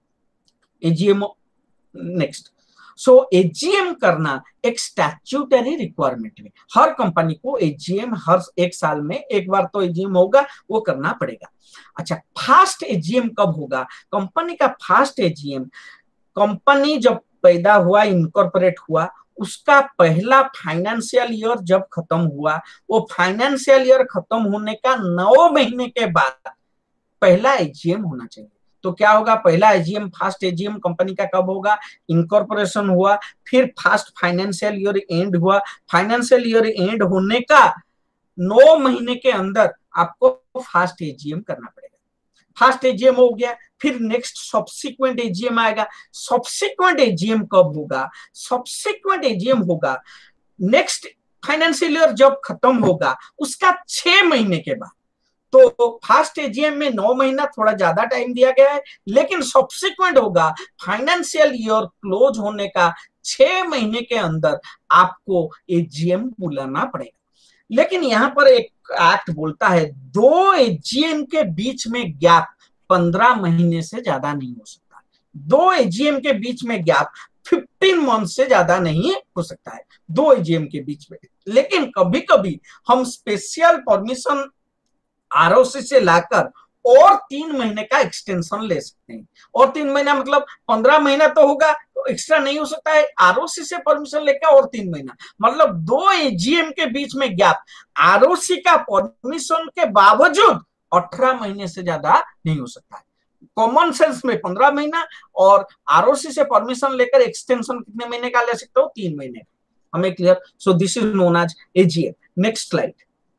AGM. Next, so AGM करना एक स्टैट्यूटरी रिक्वायरमेंट है। हर कंपनी को एजीएम हर एक साल में एक बार तो एजीएम होगा, वो करना पड़ेगा। अच्छा, फास्ट एजीएम कब होगा? कंपनी का फास्ट एजीएम, कंपनी जब पैदा हुआ, इनकॉर्पोरेट हुआ, उसका पहला फाइनेंशियल ईयर जब खत्म हुआ, वो फाइनेंशियल ईयर खत्म होने का नौ महीने के बाद पहला एजीएम होना चाहिए। तो क्या होगा? पहला एजीएम, फास्ट एजीएम कंपनी का कब होगा? इनकॉर्पोरेशन हुआ, फिर फास्ट फाइनेंशियल ईयर एंड हुआ। फाइनेंशियल ईयर एंड होने का नौ महीने के अंदर आपको फास्ट एजीएम करना पड़ेगा। फास्ट एजीएम हो गया, फिर नेक्स्ट सब्सिक्वेंट एजीएम आएगा। सब्सिक्वेंट एजीएम कब होगा? सब्सिक्वेंट एजीएम होगा नेक्स्ट फाइनेंशियल ईयर जब खत्म होगा उसका छह महीने के बाद। तो फास्ट एजीएम में नौ महीना थोड़ा ज्यादा टाइम दिया गया है, लेकिन सब्सिक्वेंट होगा फाइनेंशियल ईयर क्लोज होने का छह महीने के अंदर आपको एजीएम बुलाना पड़ेगा। लेकिन यहां पर एक एक्ट बोलता है दो एजीएम के बीच में गैप पंद्रह महीने से ज्यादा नहीं हो सकता। दो एजीएम के बीच में गैप फिफ्टीन मंथ से ज्यादा नहीं हो सकता है, दो एजीएम के बीच में। लेकिन कभी कभी हम स्पेशल परमिशन आरओसी से लाकर और तीन महीने का एक्सटेंशन ले सकते हैं। और तीन महीना मतलब पंद्रह महीना तो होगा, तो एक्स्ट्रा नहीं हो सकता है। आरओसी से परमिशन लेकर और तीन महीना, मतलब दो एजीएम के बीच में गैप, आरओसी का परमिशन के बावजूद अठारह महीने से ज्यादा नहीं हो सकता है। कॉमन सेंस में पंद्रह महीना, और आरओसी से परमिशन लेकर एक्सटेंशन कितने महीने का ले सकते हो? तीन महीने। हमें clear? So this is known as AGM. Next slide,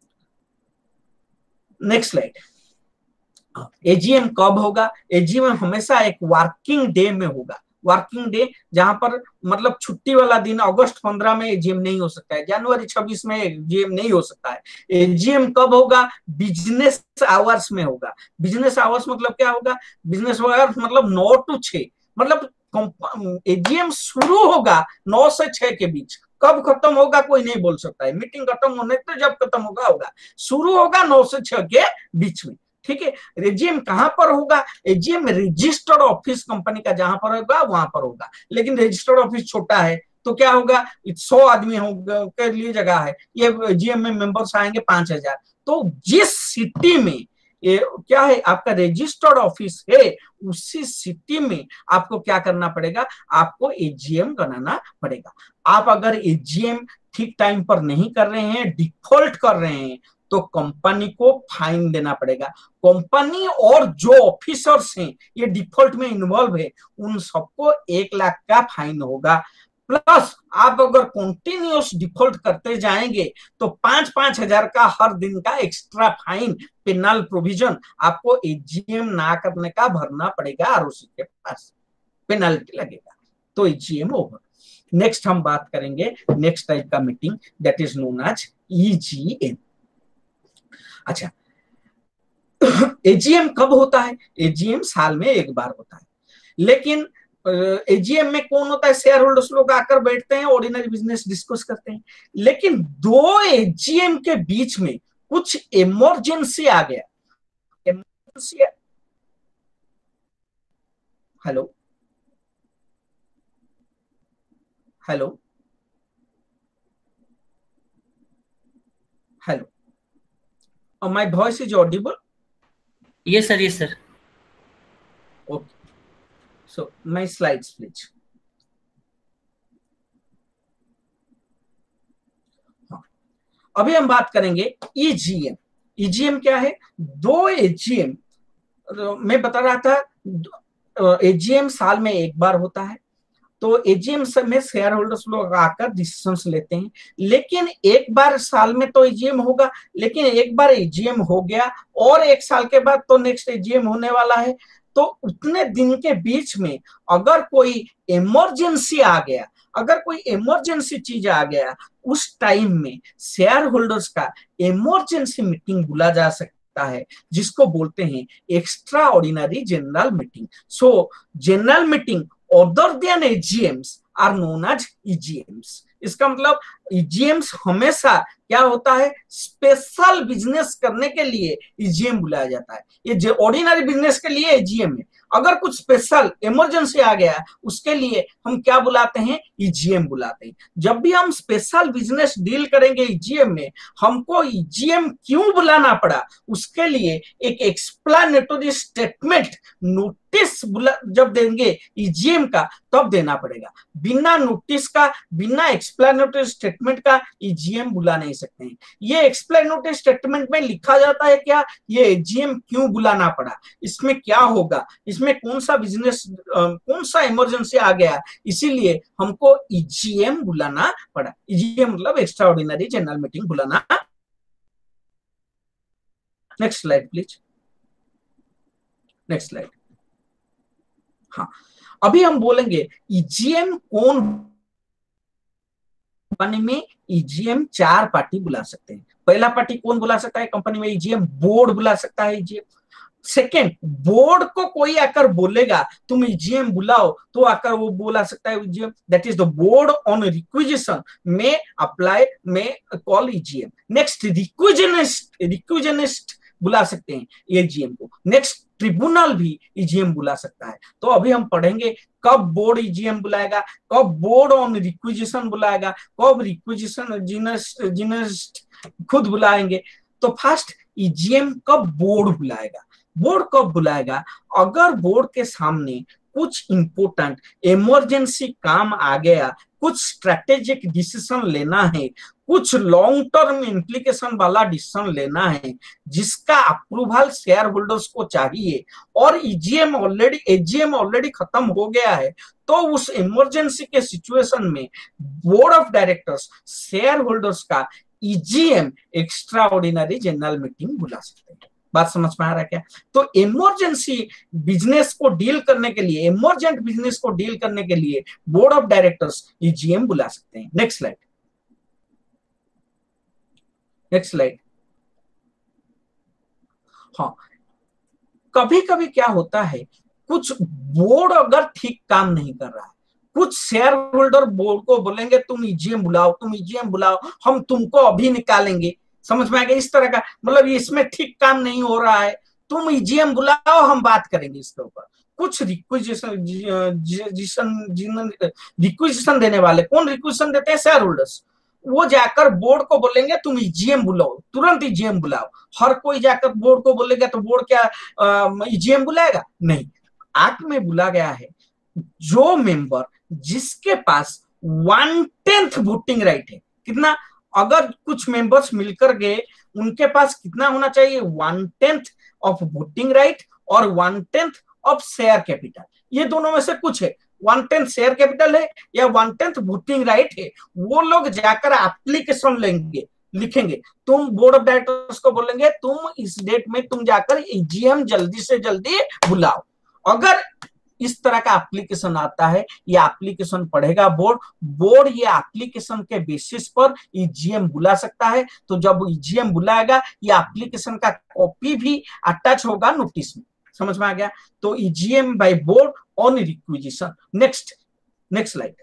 next slide. AGM कब होगा? एजीएम हमेशा एक वर्किंग डे में होगा। वर्किंग डे जहां पर मतलब छुट्टी वाला दिन, अगस्त पंद्रह में एजीएम नहीं हो सकता है, जनवरी छब्बीस में एजीएम नहीं हो सकता है। एजीएम कब होगा? बिजनेस आवर्स में होगा। बिजनेस आवर्स मतलब क्या होगा? बिजनेस आवर्स मतलब नौ टू छह, मतलब एजीएम शुरू होगा नौ से छह के बीच। कब खत्म होगा कोई नहीं बोल सकता है, मीटिंग खत्म होने तो जब खत्म होगा होगा, शुरू होगा नौ से छह के बीच में। ठीक है। एजीएम कहां पर होगा? एजीएम रजिस्टर्ड ऑफिस कंपनी का जहां पर होगा वहां पर होगा, लेकिन रजिस्टर्ड ऑफिस छोटा है तो क्या होगा? सौ आदमी होगा के लिए जगह है, ये एजीएम में मेंबर्स आएंगे पांच हजार। तो जिस सिटी में ये क्या है आपका रजिस्टर्ड ऑफिस है, उसी सिटी में आपको क्या करना पड़ेगा? आपको एजीएम बनाना पड़ेगा। आप अगर एजीएम ठीक टाइम पर नहीं कर रहे हैं, डिफॉल्ट कर रहे हैं, तो कंपनी को फाइन देना पड़ेगा। कंपनी और जो ऑफिसर्स हैं ये डिफॉल्ट में इन्वॉल्व है, उन सबको एक लाख का फाइन होगा। प्लस आप अगर कंटिन्यूस डिफॉल्ट करते जाएंगे तो पांच पांच हजार का हर दिन का एक्स्ट्रा फाइन, पेनल प्रोविजन आपको एजीएम ना करने का भरना पड़ेगा, आरओसी के पास पेनल्टी लगेगा। तो एजीएम ओवर। नेक्स्ट हम बात करेंगे नेक्स्ट टाइप का meeting, that is known as EGM. अच्छा, एजीएम कब होता है? एजीएम साल में एक बार होता है, लेकिन एजीएम में कौन होता है? शेयर होल्डर्स लोग आकर बैठते हैं, ऑर्डिनरी बिजनेस डिस्कस करते हैं। लेकिन दो एजीएम के बीच में कुछ इमरजेंसी आ गया। Emergency, hello hello hello, my voice is audible? Yes sir, yes sir. Okay, so my slides please. अभी हम बात करेंगे ईजीएम। ईजीएम क्या है? दो एजीएम, मैं बता रहा था एजीएम साल में एक बार होता है, तो एजीएम में शेयर होल्डर्स लोग आकर डिसीजंस लेते हैं। लेकिन एक बार साल में तो एजीएम होगा, लेकिन एक बार एजीएम हो गया और एक साल के बाद तो नेक्स्ट एजीएम होने वाला है, तो उतने दिन के बीच में अगर कोई इमरजेंसी आ गया, अगर कोई इमरजेंसी चीज आ गया, उस टाइम में शेयर होल्डर्स का इमरजेंसी मीटिंग बुला जा सकता है, जिसको बोलते हैं extra ordinary general meeting. So general meeting other than A G Ms are known as E G Ms। इसका मतलब ईजीएम्स हमेशा क्या होता है? स्पेशल बिजनेस करने के लिए ईजीएम बुलाया जाता है। ये ऑर्डिनरी बिजनेस के लिए ईजीएम है, अगर कुछ स्पेशल इमरजेंसी आ गया उसके लिए हम क्या बुलाते हैं? ईजीएम बुलाते हैं। जब भी हम स्पेशल बिजनेस डील करेंगे ईजीएम में, हमको ईजीएम क्यों बुलाना पड़ा उसके लिए एक एक्सप्लेनेटरी स्टेटमेंट, नोटिस जब देंगे ईजीएम का तब देना पड़ेगा। बिना नोटिस का, बिना एक्सप्लेनेटरी स्टेटमेंट का ईजीएम बुला नहीं सकते हैं। ये एक्सप्लेनेटरी स्टेटमेंट में लिखा जाता है क्या? ये ईजीएम क्यों बुलाना पड़ा, इसमें क्या होगा, इसमें कौन सा बिजनेस, कौन सा इमरजेंसी आ गया, इसीलिए हमको ईजीएम बुलाना पड़ा। ईजीएम मतलब एक्स्ट्रा ऑर्डिनरी जनरल मीटिंग बुलाना। Next slide please, next slide. हाँ, अभी हम बोलेंगे ईजीएम कौन। कंपनी में ईजीएम चार पार्टी बुला सकते हैं। पहला पार्टी कौन बुला सकता है कंपनी में? ईजीएम बोर्ड बुला सकता है ईजीएम। सेकेंड, बोर्ड को कोई आकर बोलेगा तुम ईजीएम बुलाओ, तो आकर वो बोला सकता है EGM, that is the board on requisition में अप्लाई में call EGM. Next, requisitionist, requisitionist बुला सकते हैं ईजीएम को। नेक्स्ट, ट्रिब्यूनल भी ईजीएम बुला सकता है। तो अभी हम पढ़ेंगे कब बोर्ड ईजीएम बुलाएगा, कब बोर्ड ऑन रिक्विजिशन बुलाएगा, कब रिक्विजिशन जिनिस्ट खुद बुलाएंगे। तो फर्स्ट, ईजीएम कब बोर्ड बुलाएगा? बोर्ड कब बुलाएगा? अगर बोर्ड के सामने कुछ इंपोर्टेंट इमरजेंसी काम आ गया, कुछ स्ट्रेटेजिक डिसीजन लेना है, कुछ लॉन्ग टर्म इंप्लीकेशन वाला डिसीजन लेना है, जिसका अप्रूवल शेयर होल्डर्स को चाहिए, और ईजीएम ऑलरेडी एजीएम ऑलरेडी खत्म हो गया है, तो उस इमरजेंसी के सिचुएशन में board of directors share holders का EGM extra ordinary general meeting बुला सकते हैं। बात समझ में आ रहा है क्या? तो इमरजेंसी बिजनेस को डील करने के लिए, इमरजेंट बिजनेस को डील करने के लिए बोर्ड ऑफ डायरेक्टर्स ईजीएम बुला सकते हैं। Next slide, next slide. हाँ, कभी कभी क्या होता है, कुछ बोर्ड अगर ठीक काम नहीं कर रहा है, कुछ शेयर होल्डर बोर्ड को बोलेंगे तुम ईजीएम बुलाओ, तुम ईजीएम बुलाओ, हम तुमको अभी निकालेंगे। समझ में आ गया? इस तरह का मतलब इसमें ठीक काम नहीं हो रहा है, तुम ईजीएम बुलाओ, हम बात करेंगे इसके ऊपर। कुछ रिक्विजिशन रिक्विजिशन देने वाले, कौन रिक्विजिशन देते हैं? Share holders. वो जाकर बोर्ड को बोलेंगे तुम ईजीएम बुलाओ, तुरंत ईजीएम बुलाओ। हर कोई जाकर बोर्ड को बोलेगा तो बोर्ड क्या ईजीएम बुलाएगा? नहीं। एक्ट में बोला गया है जो मेंबर जिसके पास वन टेंथ वोटिंग राइट है, कितना? अगर कुछ मेंबर्स मिलकर गए, उनके पास कितना होना चाहिए? One tenth of voting right और one tenth of share capital. ये दोनों में से कुछ है, वन टेंथ शेयर कैपिटल है या वन टेंथ वोटिंग राइट है। वो लोग जाकर एप्लीकेशन लेंगे, लिखेंगे, तुम बोर्ड ऑफ डायरेक्टर्स को बोलेंगे तुम इस डेट में तुम जाकर ईजीएम जल्दी से जल्दी बुलाओ। अगर इस तरह का एप्लीकेशन आता है, ये एप्लीकेशन पढ़ेगा बोर्ड, बोर्ड ये एप्लीकेशन के बेसिस पर ईजीएम बुला सकता है। तो जब ईजीएम बुलाएगा, ये एप्लीकेशन का कॉपी भी अटैच होगा नोटिस में। समझ में आ गया? तो EGM by board on requisition. Next, next slide.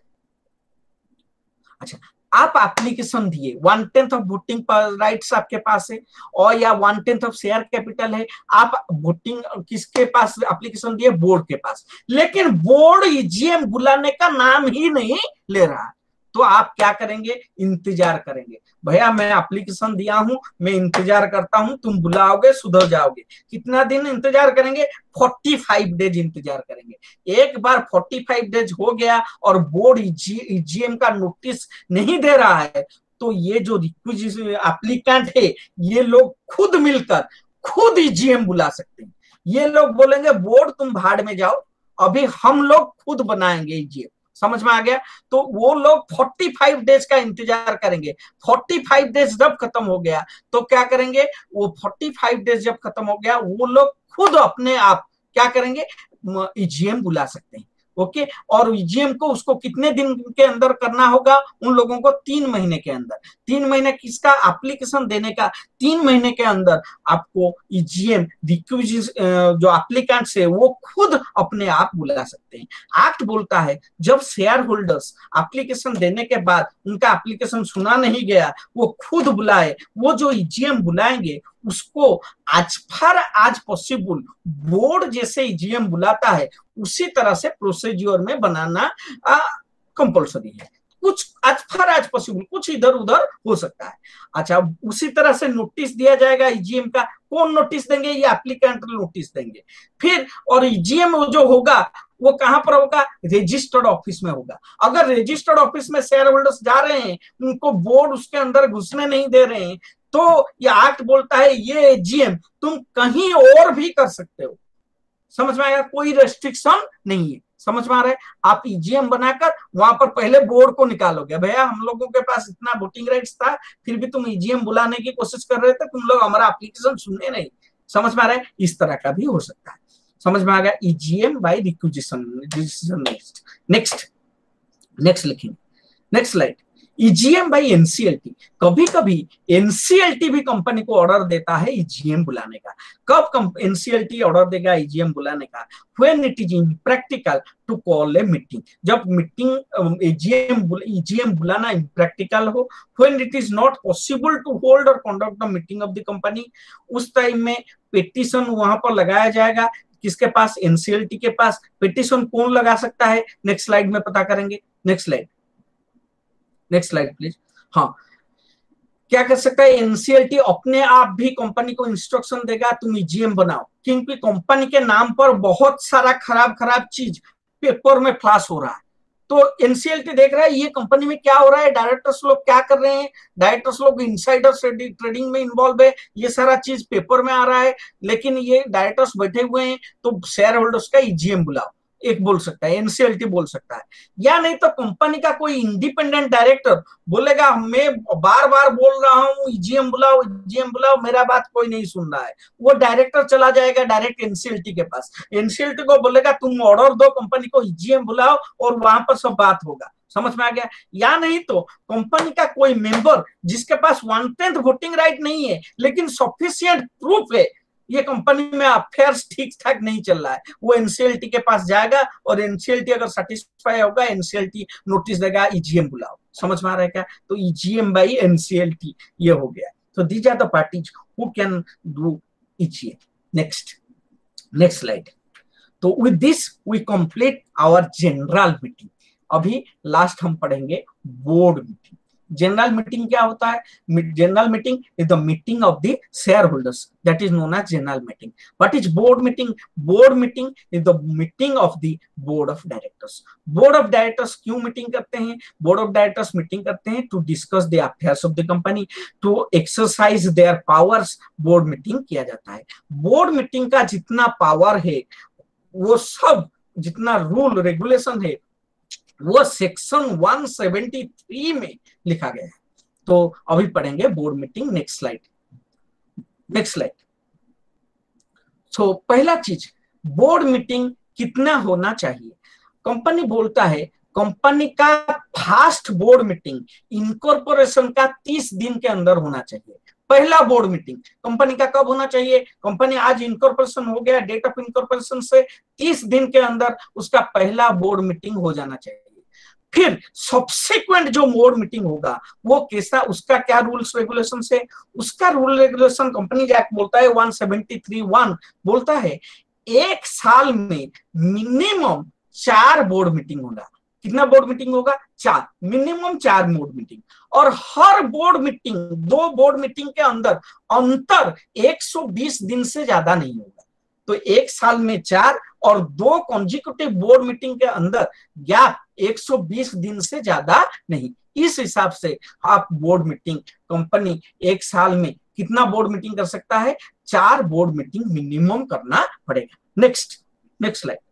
अच्छा, आप एप्लीकेशन दिए, one tenth of voting rights आपके पास है और या one tenth of share capital है, आप वोटिंग किसके पास एप्लीकेशन दिए? बोर्ड के पास। लेकिन बोर्ड ईजीएम बुलाने का नाम ही नहीं ले रहा है, तो आप क्या करेंगे? इंतजार करेंगे। भैया मैं एप्लीकेशन दिया हूं, मैं इंतजार करता हूं, तुम बुलाओगे, सुधर जाओगे। कितना दिन इंतजार करेंगे? पैंतालीस डेज इंतजार करेंगे। एक बार पैंतालीस डेज हो गया और बोर्ड ईजीएम का नोटिस नहीं दे रहा है, तो ये जो रिक्विजिशन एप्लीकेंट है, ये लोग खुद मिलकर खुद ईजीएम बुला सकते हैं। ये लोग बोलेंगे बोर्ड तुम भाड़ में जाओ, अभी हम लोग खुद बनाएंगे ईजीएम। समझ में आ गया? तो वो लोग पैंतालीस डेज का इंतजार करेंगे। पैंतालीस डेज जब खत्म हो गया तो क्या करेंगे? वो पैंतालीस डेज जब खत्म हो गया, वो लोग खुद अपने आप क्या करेंगे? ईजीएम बुला सकते हैं। ओके, और ईजीएम को उसको कितने दिन के अंदर करना होगा? उन लोगों को तीन महीने के अंदर। तीन महीने किसका? एप्लीकेशन देने का। तीन महीने के अंदर आपको ईजीएम रिक्विजिशन जो एप्लीकेंट्स है वो खुद अपने आप बुला सकते हैं। एक्ट बोलता है जब शेयर होल्डर्स एप्लीकेशन देने के बाद उनका एप्लीकेशन सुना नहीं गया, वो खुद बुलाए, वो जो ईजीएम बुलाएंगे उसको आज फर आज पॉसिबल बोर्ड जैसे ईजीएम बुलाता है उसी तरह से प्रोसीजर में बनाना कंपलसरी है। कुछ आज फर आज पॉसिबल, कुछ इधर उधर हो सकता है। अच्छा, उसी तरह से नोटिस दिया जाएगा ईजीएम का। कौन नोटिस देंगे? ये एप्लीकेंट नोटिस देंगे। फिर और ईजीएम जो होगा वो कहां पर होगा? रजिस्टर्ड ऑफिस में होगा। अगर रजिस्टर्ड ऑफिस में शेयर होल्डर्स जा रहे हैं, उनको बोर्ड उसके अंदर घुसने नहीं दे रहे हैं, तो ये एक्ट बोलता है ये ईजीएम तुम कहीं और भी कर सकते हो। समझ में आया? कोई रेस्ट्रिक्शन नहीं है। समझ में आ रहा है? आप ईजीएम बनाकर वहां पर पहले बोर्ड को निकालोगे, भैया हम लोगों के पास इतना वोटिंग राइट्स था, फिर भी तुम ईजीएम बुलाने की कोशिश कर रहे थे, तुम लोग हमारा एप्लीकेशन सुनने नहीं। समझ में आ रहा है? इस तरह का भी हो सकता है। समझ में आ गया? EGM by requisition. Next next next लिखेंगे। Next slide. EGM by NCLT. कभी कभी एनसीएलटी भी कंपनी को ऑर्डर देता है ईजीएम बुलाने का। कब एनसीएलटी ऑर्डर देगा ईजीएम बुलाने का? When it is impractical to call a meeting. जब मीटिंग ईजीएम ईजीएम बुलाना इम्प्रैक्टिकल हो, when it is not possible to hold और conduct the meeting of the company, उस टाइम में पिटीशन वहां पर लगाया जाएगा। किसके पास? एनसीएलटी के पास। पिटीशन कौन लगा सकता है? नेक्स्ट स्लाइड में पता करेंगे। Next slide, next slide please. हाँ, क्या कर सकता है? एनसीएलटी अपने आप भी कंपनी को इंस्ट्रक्शन देगा तुम ईजीएम बनाओ। क्योंकि कंपनी के नाम पर बहुत सारा खराब खराब चीज पेपर में फ्लैश हो रहा है। तो एनसीएलटी देख रहा है ये कंपनी में क्या हो रहा है, डायरेक्टर्स लोग क्या कर रहे हैं, डायरेक्टर्स लोग इनसाइडर ट्रेडिंग में इन्वॉल्व है, ये सारा चीज पेपर में आ रहा है, लेकिन ये डायरेक्टर्स बैठे हुए हैं, तो शेयर होल्डर्स का ईजीएम बुलाओ, एक बोल सकता है, एनसीएलटी बोल सकता है। या नहीं तो कंपनी का कोई इंडिपेंडेंट डायरेक्टर बोलेगा मैं बार बार बोल रहा हूं ईजीएम बुलाओ ईजीएम बुलाओ, मेरा बात कोई नहीं सुन रहा है, वो डायरेक्टर चला जाएगा डायरेक्ट एनसीएलटी के पास, एनसीएलटी को बोलेगा तुम ऑर्डर दो कंपनी को ईजीएम बुलाओ और वहां पर सब बात होगा। समझ में आ गया? या नहीं तो कंपनी का कोई मेंबर जिसके पास वन टेंथ वोटिंग राइट नहीं है लेकिन सफिशिएंट प्रूफ है ये कंपनी में अफेयर्स ठीक ठाक नहीं चल रहा है, वो एनसीएलटी के पास जाएगा और एनसीएलटी अगर सेटिस्फाई होगा एनसीएलटी नोटिस देगा ईजीएम बुलाओ। समझ में आ रहा है क्या? तो ईजीएम बाई एनसीएलटी ये हो गया। तो these are the parties who can do EGM. Next next slide. तो with this we complete our general meeting. अभी लास्ट हम पढ़ेंगे बोर्ड मीटिंग। जनरल मीटिंग क्या होता है? General meeting is the meeting of the share holders, that is known as general meeting. What is board meeting? Board meeting is the meeting of the board of directors. Board of directors क्यों meeting करते हैं? Board of directors meeting करते हैं to discuss the affairs of the company, to exercise their powers. Board meeting किया जाता है। Board meeting का जितना पावर है वो सब, जितना रूल रेगुलेशन है वो सेक्शन वन सेवेंटी थ्री में लिखा गया है। तो अभी पढ़ेंगे board meeting. Next slide next slide so पहला चीज, बोर्ड मीटिंग कितना होना चाहिए? कंपनी बोलता है कंपनी का फास्ट बोर्ड मीटिंग इनकॉर्पोरेशन का तीस दिन के अंदर होना चाहिए। पहला बोर्ड मीटिंग कंपनी का कब होना चाहिए? कंपनी आज इनकॉर्पोरेशन हो गया, डेट ऑफ इनकॉर्पोरेशन से तीस दिन के अंदर उसका पहला बोर्ड मीटिंग हो जाना चाहिए। फिर सब्सिक्वेंट जो बोर्ड मीटिंग होगा वो कैसा, उसका क्या रूल्स रेगुलेशन है? उसका रूल रेगुलेशन कंपनी एक्ट बोलता है वन सेवेंटी थ्री वन बोलता है एक साल में मिनिमम चार बोर्ड मीटिंग होगा। कितना बोर्ड मीटिंग होगा? चार, मिनिमम चार बोर्ड मीटिंग। और हर बोर्ड मीटिंग, दो बोर्ड मीटिंग के अंदर अंतर एक सौ बीस दिन से ज्यादा नहीं होगा। तो एक साल में चार और दो कॉन्जिक्यूटिव बोर्ड मीटिंग के अंदर गैप एक सौ बीस दिन से ज्यादा नहीं। इस हिसाब से आप बोर्ड मीटिंग, कंपनी एक साल में कितना बोर्ड मीटिंग कर सकता है? चार बोर्ड मीटिंग मिनिमम करना पड़ेगा। Next next slide.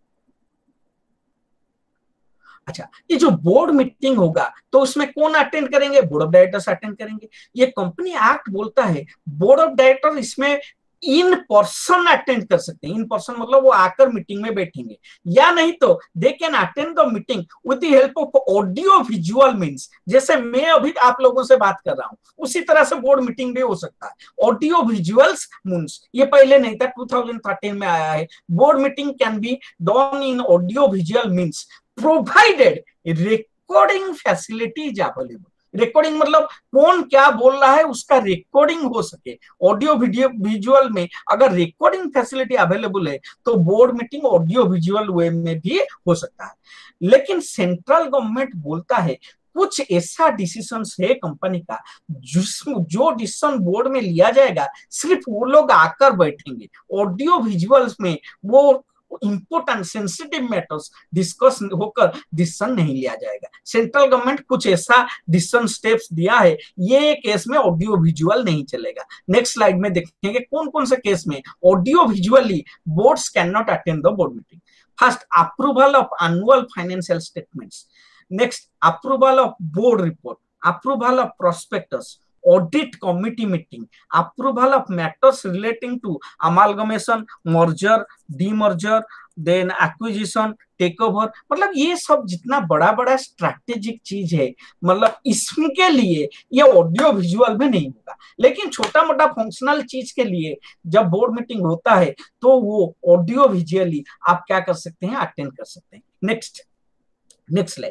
अच्छा, ये जो बोर्ड मीटिंग होगा तो उसमें कौन अटेंड करेंगे? बोर्ड ऑफ डायरेक्टर्स अटेंड करेंगे। ये कंपनी एक्ट बोलता है बोर्ड ऑफ डायरेक्टर इसमें इन पर्सन अटेंड कर सकते हैं। इन पर्सन मतलब वो आकर मीटिंग में बैठेंगे, या नहीं तो they can attend the meeting with the help of audio visual means. जैसे मैं अभी आप लोगों से बात कर रहा हूं उसी तरह से बोर्ड मीटिंग भी हो सकता है। ऑडियो विजुअल्स मींस ये पहले नहीं था, टू थाउजेंड थर्टीन में आया है। Board meeting can be done in audio visual means provided recording facility is available. Recording मतलब कौन क्या बोल रहा है उसका रिकॉर्डिंग हो सके। ऑडियो वीडियो विजुअल में अगर रिकॉर्डिंग फैसिलिटी अवेलेबल है तो board meeting audio visual way में भी हो सकता है। लेकिन सेंट्रल गवर्नमेंट बोलता है कुछ ऐसा डिसीजन है कंपनी का जो डिसीजन बोर्ड में लिया जाएगा सिर्फ वो लोग आकर बैठेंगे। ऑडियो विजुअल्स में वो इंपोर्टेंट सेंसिटिव मैटर्स डिस्कस होकर डिसीजन नहीं लिया जाएगा। सेंट्रल गवर्नमेंट कुछ ऐसा डिसीजन स्टेप्स दिया है, ये केस में ऑडियो विजुअल नहीं चलेगा। नेक्स्ट स्लाइड में देखेंगे कौन कौन से केस में audio visually boards can not attend the board meeting. First, approval of annual financial statements. Next, approval of board report, approval of prospectus, audit committee meeting, approval of matters relating to amalgamation, merger, demerger, then acquisition, takeover। मतलब ये सब जितना बड़ा बड़ा strategic चीज है मतलब इसके लिए ये ऑडियो विजुअल में नहीं होगा। लेकिन छोटा मोटा फंक्शनल चीज के लिए जब बोर्ड मीटिंग होता है तो वो ऑडियो विजुअली आप क्या कर सकते हैं? अटेंड कर सकते हैं। Next next slide.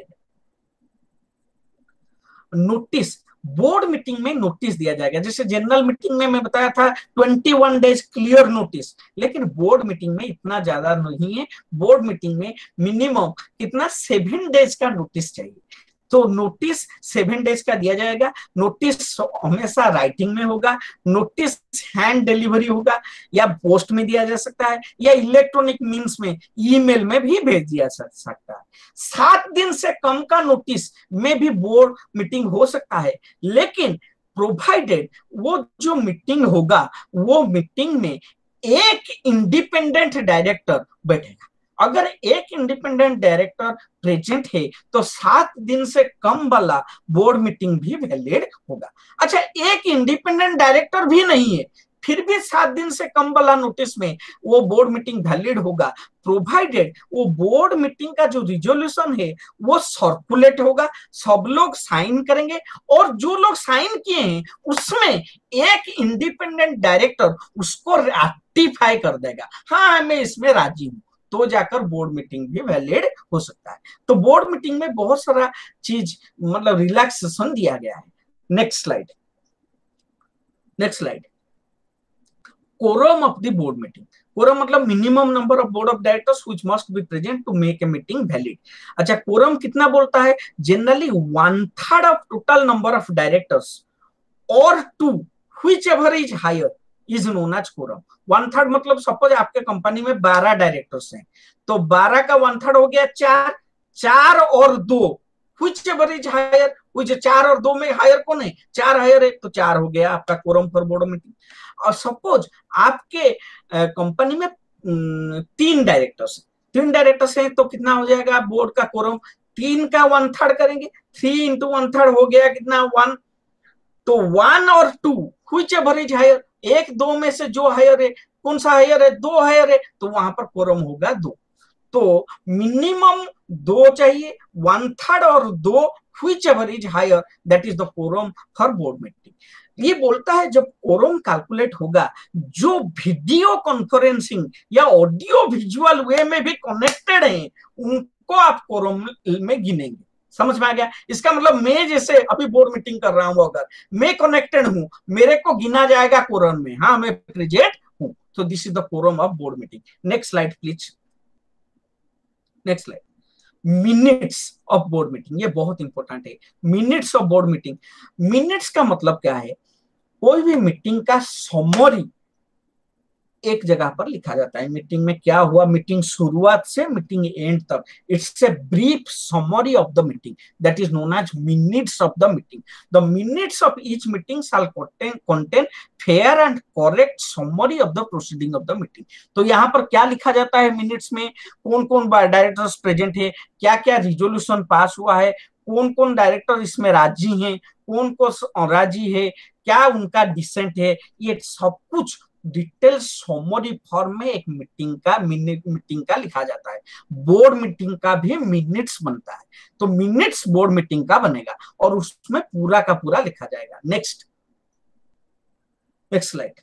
Notice, board meeting में नोटिस दिया जाएगा। जैसे जनरल मीटिंग में मैं बताया था इक्कीस डेज क्लियर नोटिस, लेकिन बोर्ड मीटिंग में इतना ज्यादा नहीं है। बोर्ड मीटिंग में मिनिमम कितना सेवन डेज का नोटिस चाहिए। तो नोटिस सेवन डेज का दिया जाएगा। नोटिस हमेशा राइटिंग में होगा, नोटिस हैंड डिलीवरी होगा, या पोस्ट में दिया जा सकता है, या इलेक्ट्रॉनिक मीन्स में ईमेल में भी भेज दिया जा सकता है। सात दिन से कम का नोटिस में भी बोर्ड मीटिंग हो सकता है, लेकिन प्रोवाइडेड वो जो मीटिंग होगा वो मीटिंग में एक इंडिपेंडेंट डायरेक्टर बैठेगा। अगर एक इंडिपेंडेंट डायरेक्टर प्रेजेंट है तो सात दिन से कम वाला बोर्ड मीटिंग भी वैलिड होगा। अच्छा, एक इंडिपेंडेंट डायरेक्टर भी नहीं है, फिर भी सात दिन से कम वाला नोटिस में वो बोर्ड मीटिंग वैलिड होगा, प्रोवाइडेड वो बोर्ड मीटिंग का जो रिजोल्यूशन है वो सर्कुलेट होगा, सब लोग साइन करेंगे, और जो लोग साइन किए हैं उसमें एक इंडिपेंडेंट डायरेक्टर उसको रेक्टिफाई कर देगा, हाँ मैं इसमें राजी हूं, तो जाकर बोर्ड मीटिंग भी वैलिड हो सकता है। तो बोर्ड मीटिंग में बहुत सारा चीज मतलब रिलैक्सेशन दिया गया है। Next slide, next slide. Quorum of the board meeting. Quorum मतलब minimum number of board of directors which must be present to make a meeting valid. अच्छा, कोरम कितना बोलता है? Generally one third of total number of directors और two whichever is higher is known as quorum. One third मतलब suppose आपके company में बारह directors हैं, तो बारह का वन थर्ड हो गया चार, चार और दो whichever is higher, which चार और दो में हायर कौन है? चार हायर है, तो चार हो गया आपका कोरम फॉर बोर्ड मीटिंग। और सपोज आपके कंपनी में तीन डायरेक्टर्स तीन डायरेक्टर्स हैं, तो कितना हो जाएगा बोर्ड का कोरम? तीन का वन थर्ड करेंगे, थ्री इंटू वन थर्ड हो गया कितना? वन। तो वन और two whichever is higher, एक दो में से जो हायर है, कौन सा हायर है? दो हायर है, तो वहां पर कोरम होगा दो। तो मिनिमम दो चाहिए, वन थर्ड और दो whichever is higher, that is the quorum for board meeting. ये बोलता है जब कोरम कैलकुलेट होगा, जो वीडियो कॉन्फ्रेंसिंग या ऑडियो विजुअल वे में भी कनेक्टेड हैं उनको आप कोरम में गिनेंगे। समझ में आ गया? इसका मतलब मैं जैसे अभी बोर्ड मीटिंग कर रहा हूं, अगर मैं कनेक्टेड हूं, मेरे को गिना जाएगा कोरम में, हाँ मैं प्रेजेंट हूं। तो this is the quorum of board meeting. Next slide please, next slide. Minutes of board meeting, ये बहुत इंपॉर्टेंट है। Minutes of board meeting, minutes का मतलब क्या है? कोई भी मीटिंग का समरी एक जगह पर लिखा जाता है। मीटिंग में क्या हुआ, मीटिंग शुरुआत से मीटिंग एंड तक, it's a brief summary of the meeting, that is known as minutes of the meeting. The minutes of each meeting shall contain fair and correct summary of the proceeding of the meeting. तो यहाँ पर क्या लिखा जाता है minutes में? कौन कौन डायरेक्टर्स प्रेजेंट है, क्या क्या रिजोल्यूशन पास हुआ है, कौन कौन डायरेक्टर इसमें राजी हैं, कौन कौन राजी है, क्या उनका डिसेंट है, ये सब कुछ डिटेल समरी फॉर्म में एक मीटिंग का मिनट मीटिंग का लिखा जाता है। बोर्ड मीटिंग का भी मिनट्स बनता है, तो मिनट्स बोर्ड मीटिंग का बनेगा और उसमें पूरा का पूरा लिखा जाएगा। Next next slide.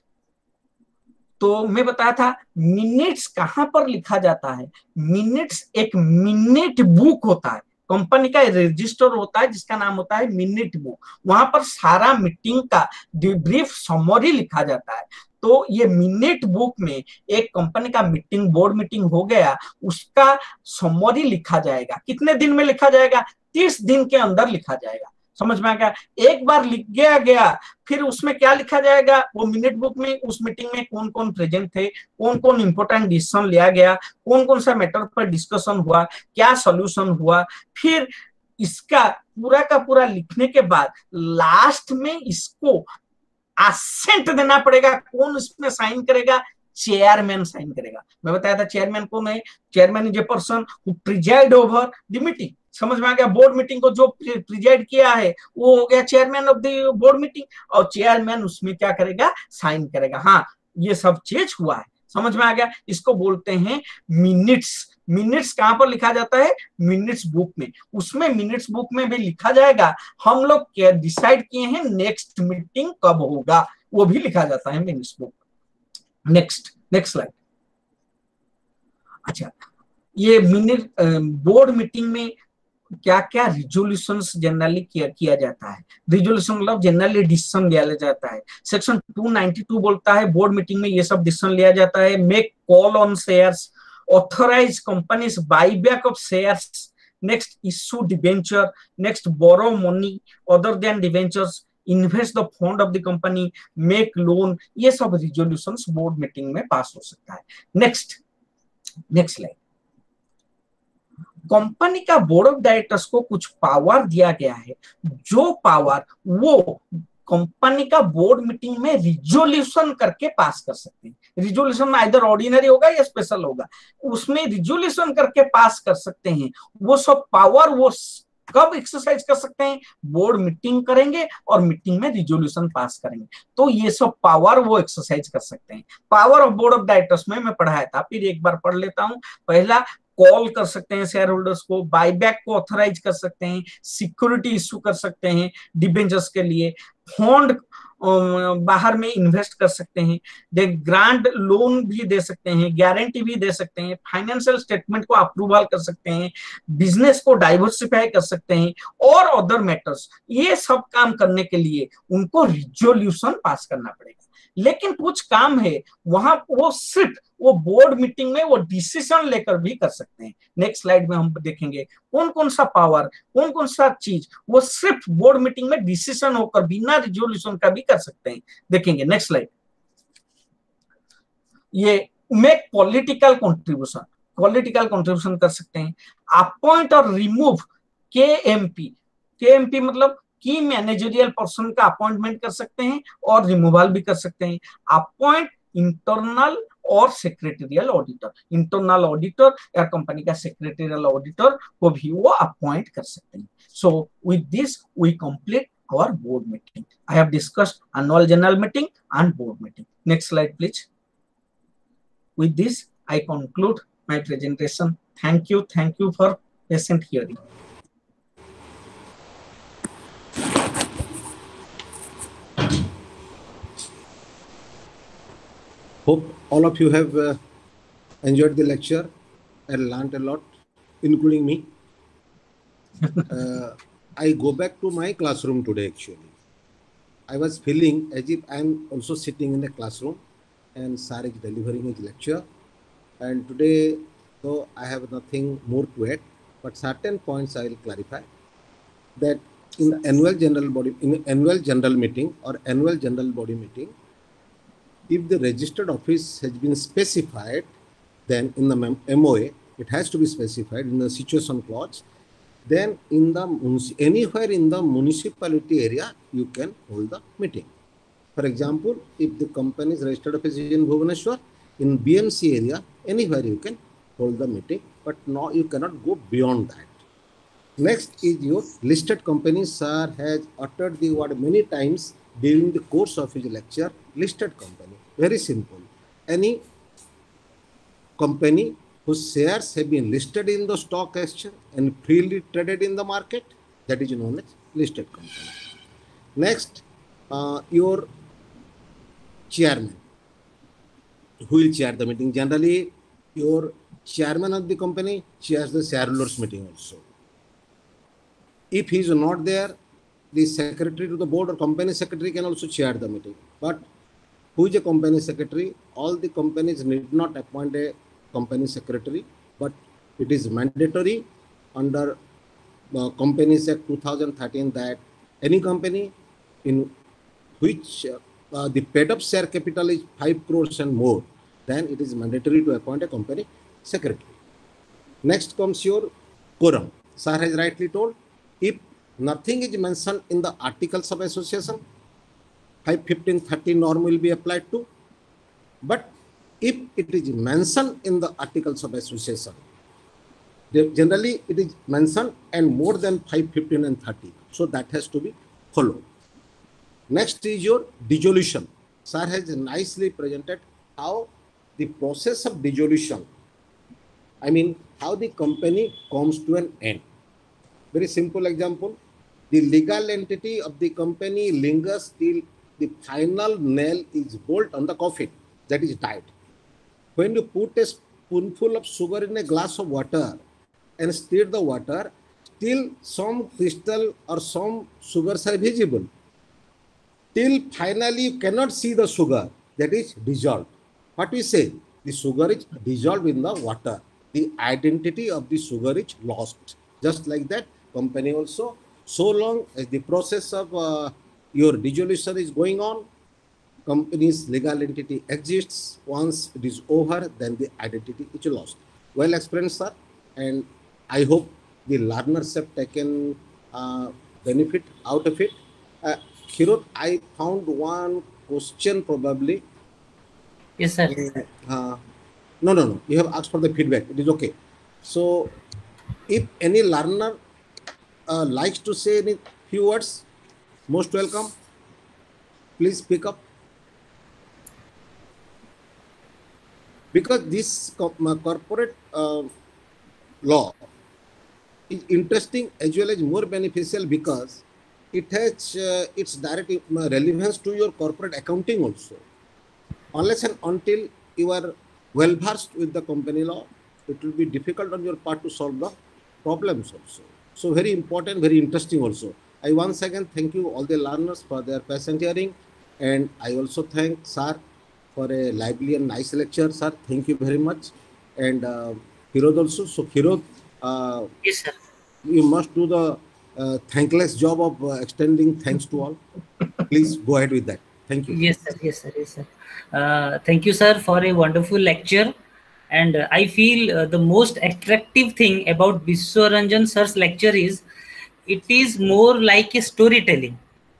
तो मैं बताया था मिनट्स कहां पर लिखा जाता है। मिनट्स एक मिनट बुक होता है, कंपनी का रजिस्टर होता है जिसका नाम होता है मिनट बुक, वहां पर सारा मीटिंग का ब्रीफ समरी लिखा जाता है। तो ये मिनट बुक में एक कंपनी का मीटिंग, बोर्ड मीटिंग हो गया, उसका समरी लिखा जाएगा। कितने दिन में लिखा जाएगा? तीस दिन के अंदर लिखा जाएगा। समझ में आ गया? एक बार लिख गया गया फिर उसमें क्या लिखा जाएगा? वो मिनट बुक में उस मीटिंग में कौन कौन प्रेजेंट थे, कौन कौन इंपॉर्टेंट डिसीजन लिया गया, कौन कौन सा मैटर पर डिस्कशन हुआ, क्या सॉल्यूशन हुआ। फिर इसका पूरा का पूरा लिखने के बाद लास्ट में इसको असेंट देना पड़ेगा। कौन इसमें साइन करेगा? चेयरमैन साइन करेगा। मैं बताया था चेयरमैन कौन है? Chairman is a person who presides over the meeting. समझ में आ गया? बोर्ड मीटिंग को जो प्रिजाइड किया है वो हो गया chairman of the board meeting, और चेयरमैन उसमें क्या करेगा? साइन करेगा। हाँ, ये सब चीज हुआ है। समझ में आ गया? इसको बोलते हैं मिनट्स। मिनट्स कहां पर लिखा जाता है? मिनट्स बुक में। उसमें मिनट्स बुक में भी लिखा जाएगा हम लोग क्या डिसाइड किए हैं नेक्स्ट मीटिंग कब होगा, वो भी लिखा जाता है minutes book. Next next slide. अच्छा, ये मिनट बोर्ड मीटिंग में क्या क्या रिजोल्यूशंस जनरली किया किया जाता है। रिजोल्यूशन मतलब जनरली डिसीजन लिया जाता है। सेक्शन टू नाइंटी टू बोलता है बोर्ड मीटिंग में ये सब डिसीजन लिया जाता है। Make call on shares, authorise companies buyback of shares, next issue debenture, next borrow money other than debentures, invest the fund of the company, make loan, ये सब रिजोल्यूशन बोर्ड मीटिंग में पास हो सकता है। नेक्स्ट नेक्स्ट लाइन, कंपनी का board of directors को कुछ power दिया गया है, जो पावर वो कंपनी का बोर्ड मीटिंग में रिजोल्यूशन करके पास कर सकते हैं। रिजोल्यूशन आइदर ऑर्डिनरी होगा या स्पेशल होगा, उसमें रिजोल्यूशन करके पास कर सकते हैं। वो सब पावर वो कब एक्सरसाइज कर सकते हैं? बोर्ड मीटिंग करेंगे और मीटिंग में रिजोल्यूशन पास करेंगे, तो ये सब पावर वो एक्सरसाइज कर सकते हैं। Power of board of directors में मैं पढ़ाया था, फिर एक बार पढ़ लेता हूं। पहला, कॉल कर सकते हैं शेयर होल्डर्स को, बायबैक को ऑथराइज कर सकते हैं, सिक्योरिटी इश्यू कर सकते हैं डिबेंचर्स के लिए, फंड बाहर में इन्वेस्ट कर सकते हैं, दे ग्रांट लोन भी दे सकते हैं, गारंटी भी दे सकते हैं, फाइनेंशियल स्टेटमेंट को अप्रूवल कर सकते हैं, बिजनेस को डाइवर्सिफाई कर सकते हैं और अदर मैटर्स। ये सब काम करने के लिए उनको रिजोल्यूशन पास करना पड़ेगा। लेकिन कुछ काम है वहां वो सिर्फ वो बोर्ड मीटिंग में वो डिसीजन लेकर भी कर सकते हैं। नेक्स्ट स्लाइड में हम देखेंगे कौन कौन सा पावर, कौन कौन सा चीज वो सिर्फ बोर्ड मीटिंग में डिसीजन होकर बिना रिजोल्यूशन का भी कर सकते हैं। देखेंगे नेक्स्ट स्लाइड। ये make political contribution, political contribution कर सकते हैं। अपॉइंट और remove K M P, K M P मतलब की मैनेजरियल पर्सन का अपॉइंटमेंट कर सकते हैं और रिमूवल भी कर सकते हैं। अपॉइंट इंटरनल और सेक्रेटरियल ऑडिटर, इंटरनल ऑडिटर या कंपनी का सेक्रेटरियल ऑडिटर को भी वो अपॉइंट कर सकते हैं। So with this we complete our board meeting. I have discussed annual general meeting and board meeting. Next slide please. With this I conclude my presentation. Thank you, thank you for patient hearing. Hope all of you have uh, enjoyed the lecture and learned a lot, including me. uh, I go back to my classroom today actually. I was feeling as if I am also sitting in the classroom and sir is delivering his lecture, and today though I have nothing more to add, but certain points I will clarify. That in annual general body, in annual general meeting or annual general body meeting, if the registered office has been specified, then in the M O A it has to be specified in the situation clause. Then in the anywhere in the municipality area you can hold the meeting. For example, if the company's registered office is in Bhubaneswar, in B M C area, anywhere you can hold the meeting, but no, you cannot go beyond that. Next is your listed companies. Sir has uttered the word many times during the course of his lecture. Listed company, very simple. Any company whose shares have been listed in the stock exchange and freely traded in the market, that is known as listed company. Next, uh, your chairman, who will chair the meeting. Generally, your chairman of the company chairs the shareholders meeting also. If he is not there, the secretary to the board or company secretary can also chair the meeting. But who is a company secretary? All the companies need not appoint a company secretary, but it is mandatory under uh, Companies Act two thousand thirteen that any company in which uh, Uh, the paid up share capital is five crores and more, then it is mandatory to appoint a company secretary. Next comes your quorum. Sir has rightly told, if nothing is mentioned in the articles of association, five, fifteen, thirty norm will be applied to. But if it is mentioned in the articles of association, generally it is mentioned and more than five, fifteen and thirty. So that has to be followed. Next is your dissolution. Sir has nicely presented how the process of dissolution, I mean how the company comes to an end. Very simple example, the legal entity of the company lingers till the final nail is bolt on the coffin, that is died. When you put a spoonful of sugar in a glass of water and stir the water, still some crystal or some sugars are visible. Till finally you cannot see the sugar, that is dissolved. What we say? The sugar is dissolved in the water. The identity of the sugar is lost. Just like that, company also, so long as the process of uh, your dissolution is going on, company's legal entity exists. Once it is over, then the identity is lost. Well explained, sir. And I hope the learners have taken uh, benefit out of it. Uh, Khirot, I found one question probably. Yes, sir. Uh, no, no, no. You have asked for the feedback. It is okay. So, if any learner uh, likes to say any few words, most welcome. Please speak up. Because this co corporate uh, law is interesting as well as more beneficial because it has uh, its direct relevance to your corporate accounting also. Unless and until you are well versed with the company law, it will be difficult on your part to solve the problems also. So very important, very interesting also. I once again thank you all the learners for their patient hearing, and I also thank sir for a lively and nice lecture, sir. Thank you very much. And uh, Khirot also. So Khirot, uh, yes, sir. You must do the uh, thankless job of uh, extending thanks to all. Please go ahead with that. Thank you. Yes, sir. Yes, sir. Yes, sir. Uh, thank you, sir, for a wonderful lecture. And uh, I feel uh, the most attractive thing about Biswaranjan sir's lecture is it is more like a storytelling.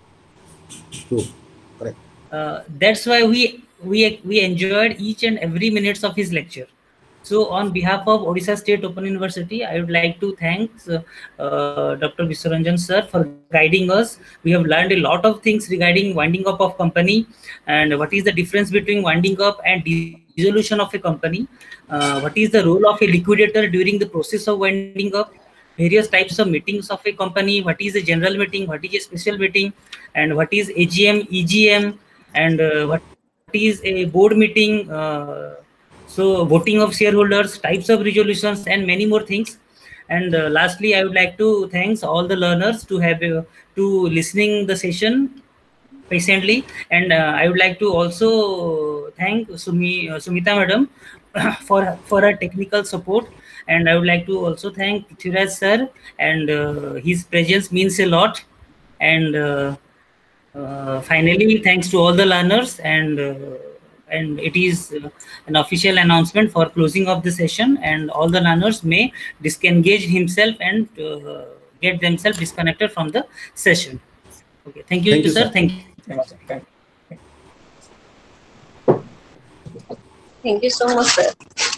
True. Correct. Uh, that's why we we we enjoyed each and every minutes of his lecture. So on behalf of Odisha State Open University, I would like to thank uh, uh, Doctor Biswaranjan sir for guiding us. We have learned a lot of things regarding winding up of company and what is the difference between winding up and dissolution of a company. Uh, what is the role of a liquidator during the process of winding up? Various types of meetings of a company. What is a general meeting? What is a special meeting? And what is A G M, E G M? And uh, what is a board meeting? Uh, So voting of shareholders, types of resolutions, and many more things. And uh, lastly, I would like to thanks all the learners to have uh, to listening the session patiently. And uh, I would like to also thank Sumi, uh, Sumita madam for for her technical support. And I would like to also thank Prithviraj sir, and uh, his presence means a lot. And uh, uh, finally, thanks to all the learners, and uh, and it is uh, an official announcement for closing of the session, and all the learners may disengage himself and uh, get themselves disconnected from the session. Okay, thank you, Thank you, sir. sir. Thank you. Thank you. Thank you so much, sir.